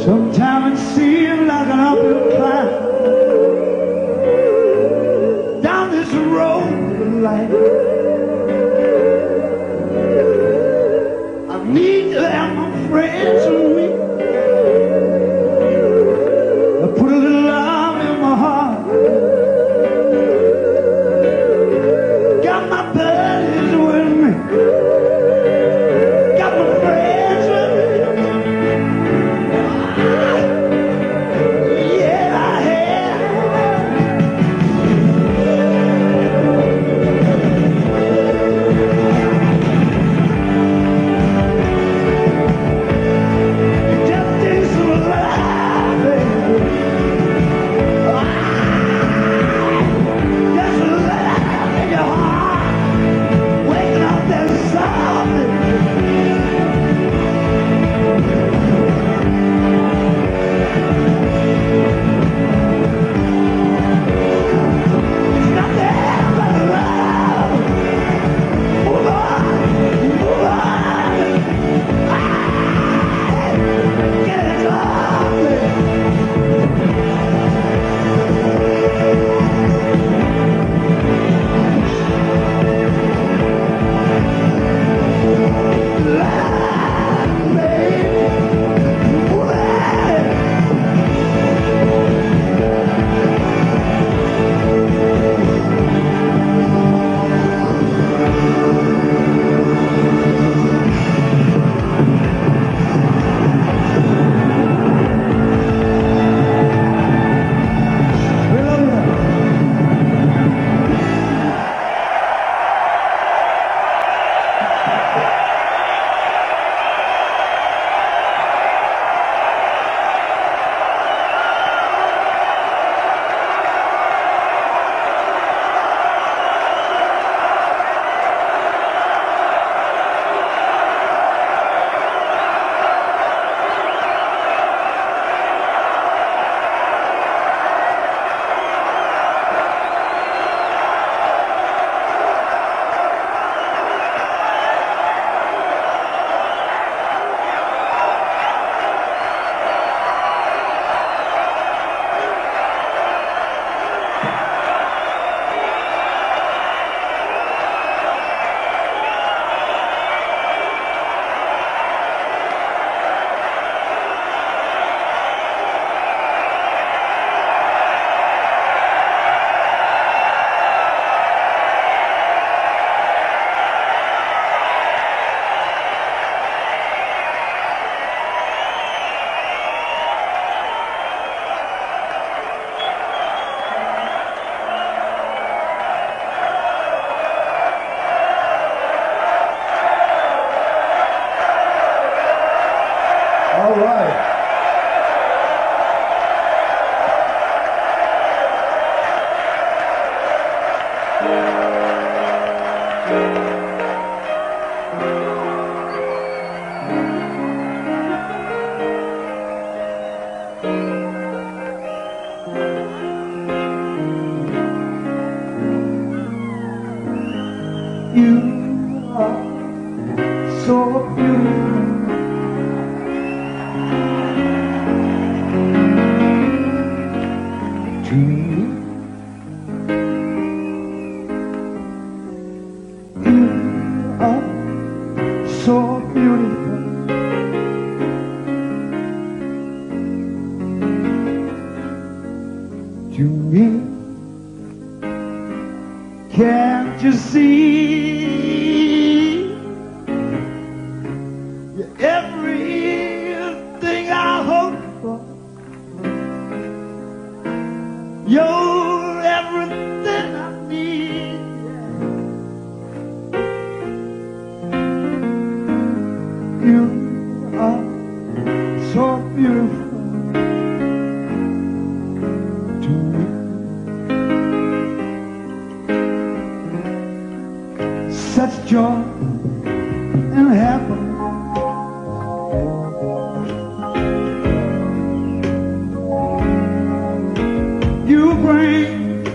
Sometimes it seems like an uphill climb down this road of life. I need to have my friends with me. I put a little love in my heart. Got my buddies with me. Got my friends with me. Yeah, I have. It just takes some love, baby. Just love in your heart. Waking up that sound. It's not there but love. Move on, move on. Ah, get it on, baby. Love, baby. Move on. We love you. All right. You are so beautiful. To me, you are so beautiful. To me, can't you see? You're everything I hope for. You're everything I need. You are so beautiful to me. Such joy and happiness. You bring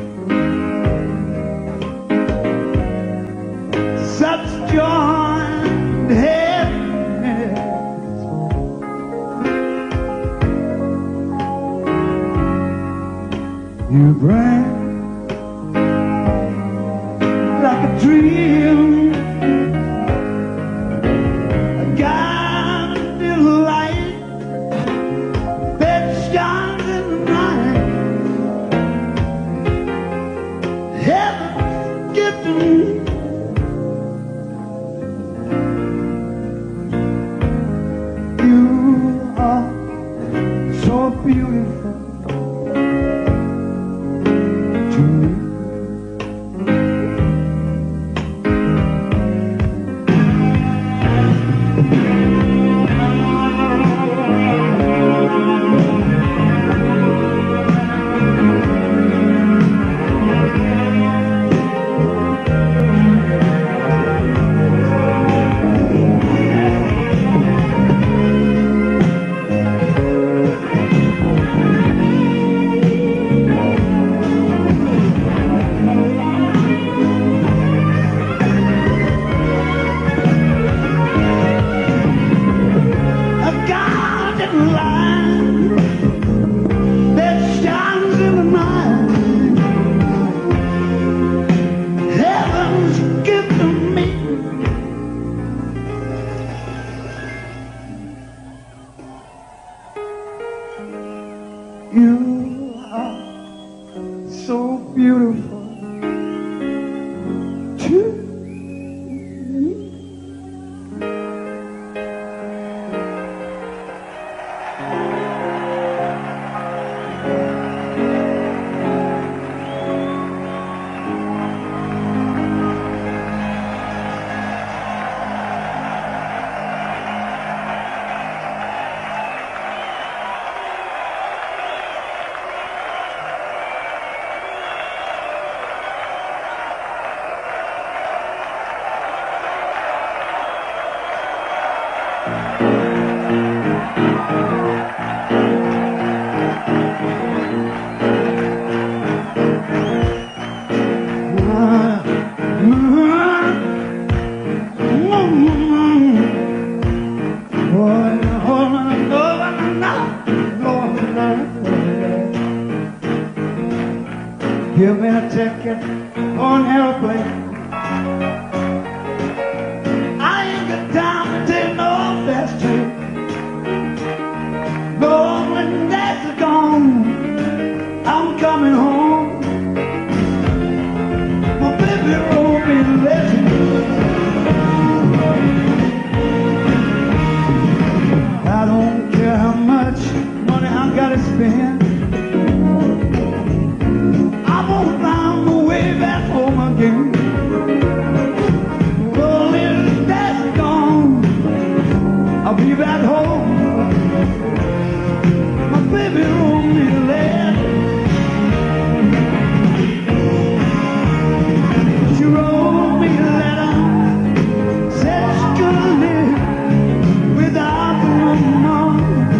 such joy and happiness. You bring like a dream, a guiding light that shines in the night. Heaven's gift to me. You are so beautiful to me. You are so beautiful to me. Give me a ticket on an airplane. I ain't got time to take no fast trip. But when that's gone, I'm coming home. My baby wrote me a letter. I don't care how much money I gotta spend. Well, if that's gone, I'll be back home. My baby wrote me a letter. She wrote me a letter, said she couldn't live without the woman.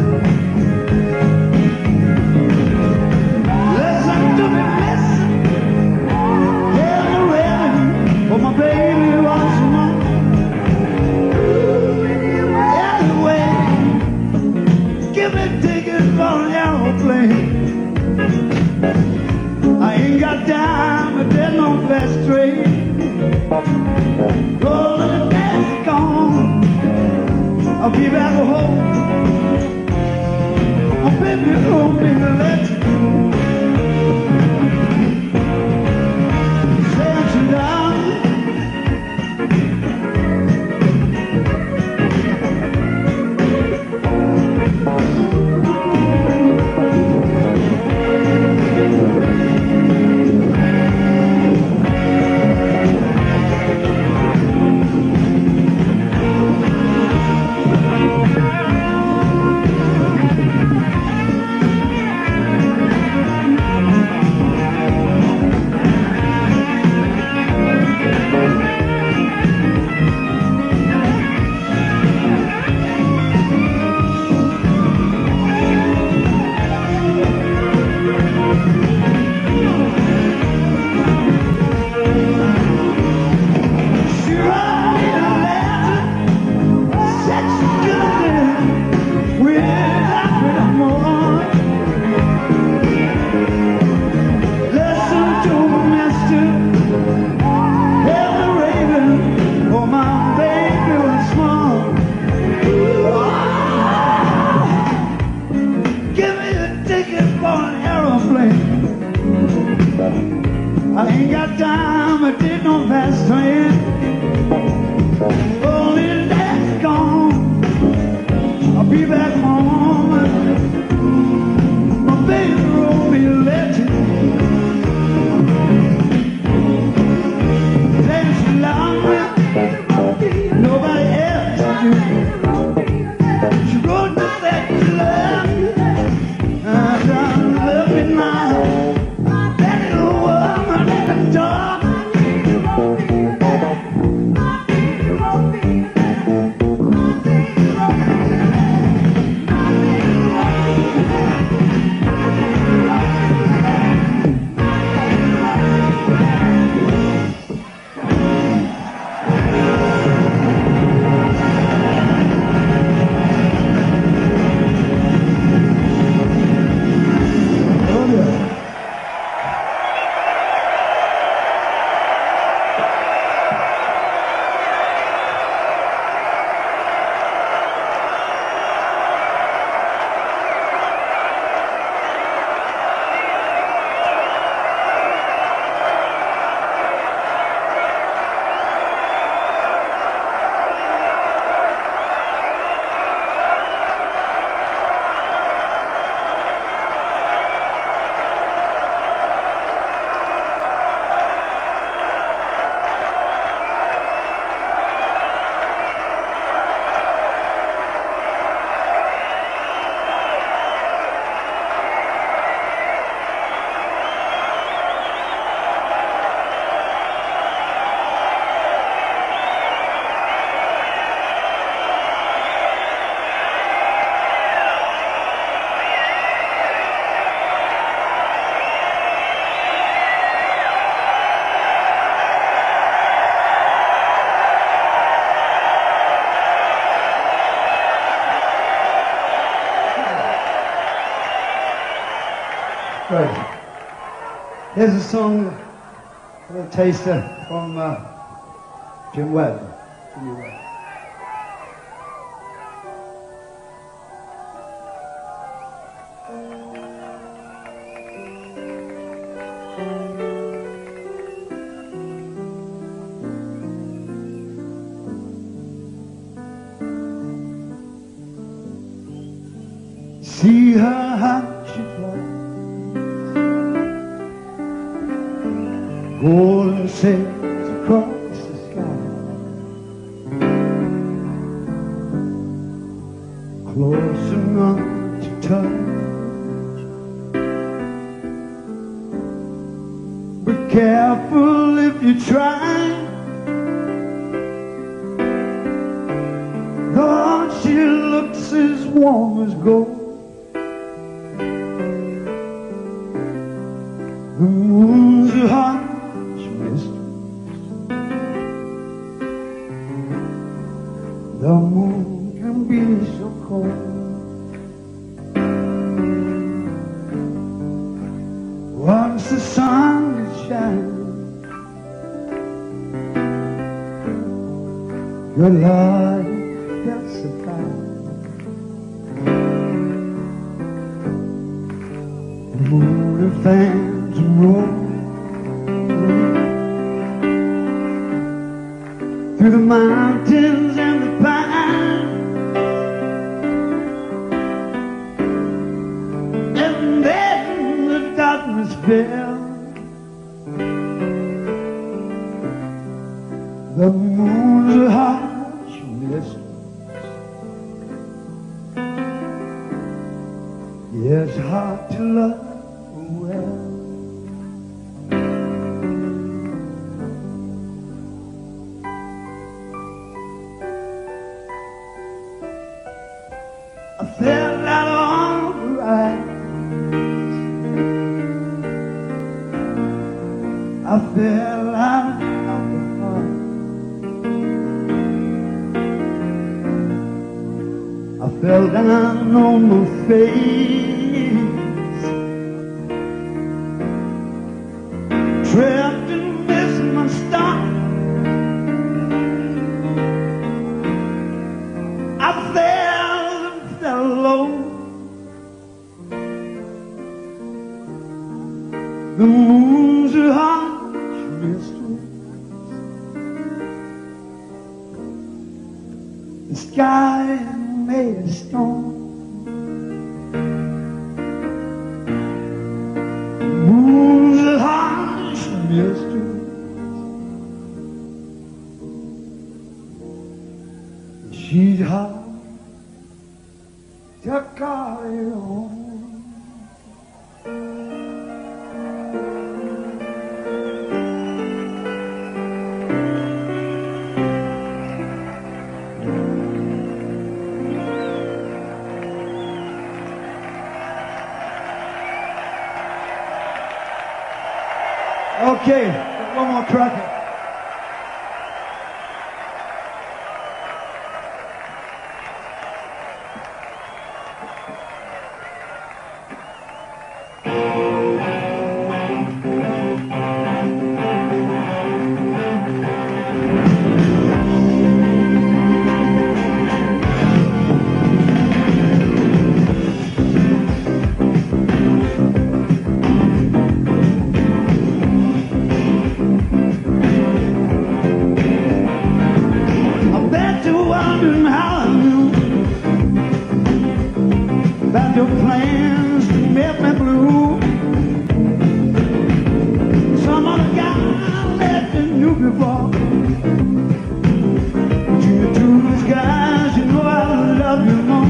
Listen to me, listen. Oh, my baby wants more. Anyway, give me a ticket for an aeroplane. I ain't got time, but there's no fast train. Oh, the day's gone, I'll be back home. My baby wrote me a letter. Saying she down. Great. Here's a song, a little taster from uh, Jim Webb. Jimmy Webb. See her how she flies, golden sails across the sky, close enough to touch, but careful if you try. Though she looks as warm as gold, the moon's a harsh mistress. The moon can be so cold. Once the sun is shining, your life gets so fine. The moon and fans and roll through the mountains and the pines, and then the darkness fell. The moon's a harsh mistress. Yeah, it's hard to love well. I fell out on the right, I fell out of the heart, I fell down on my face, trapped and missing my stop. I fell and fell low. The moon's a harsh mistress. The sky is made of stone. The moon's a harsh mistress. She's hard to call you home. Okay, one more track. Wondering how I knew about your plans to make me blue. Some other guy that you knew before. Between the two of these guys, you know I love you more.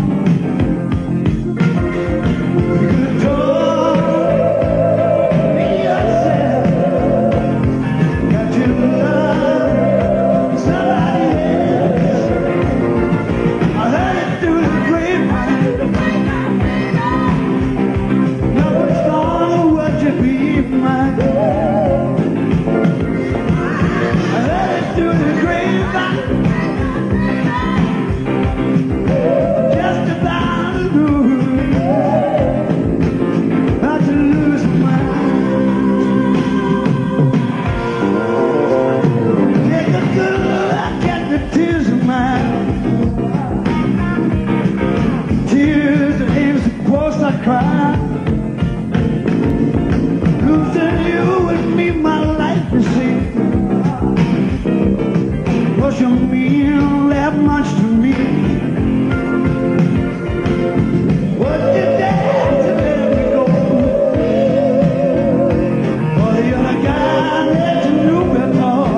You could have told me yourself that you love somebody else. I heard it through the grapevine. Nobody's gonna watch you be mine. I heard it through the grapevine. Just cry. Losing you and me, my life, you see. Cause you mean that much to me. What you did to let me go? For the other guy that you knew before.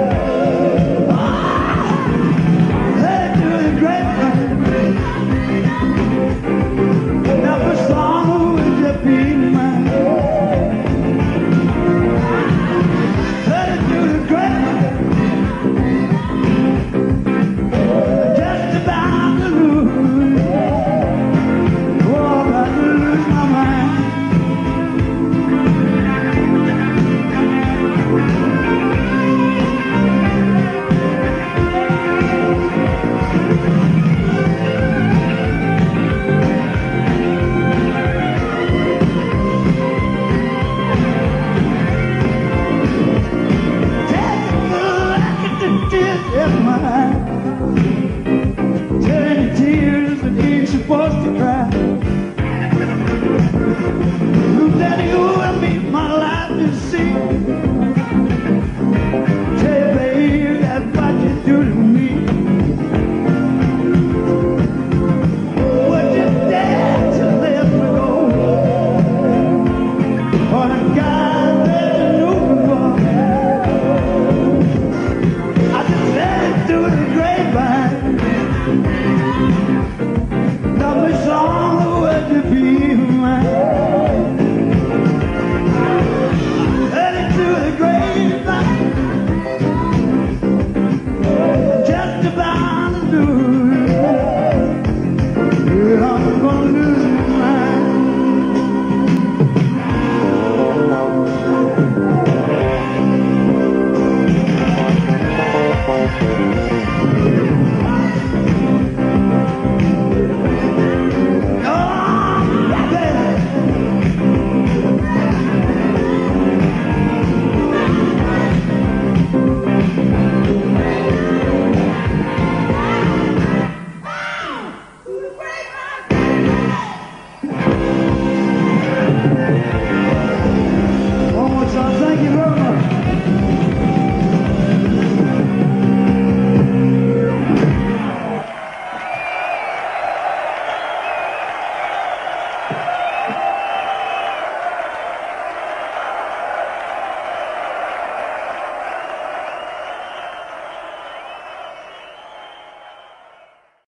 Head to the grapevine. Never saw would you be mine. Head to the grapevine. Just about to lose. Oh, about to lose my mind. Telling your tears that ain't supposed to cry. Look at you.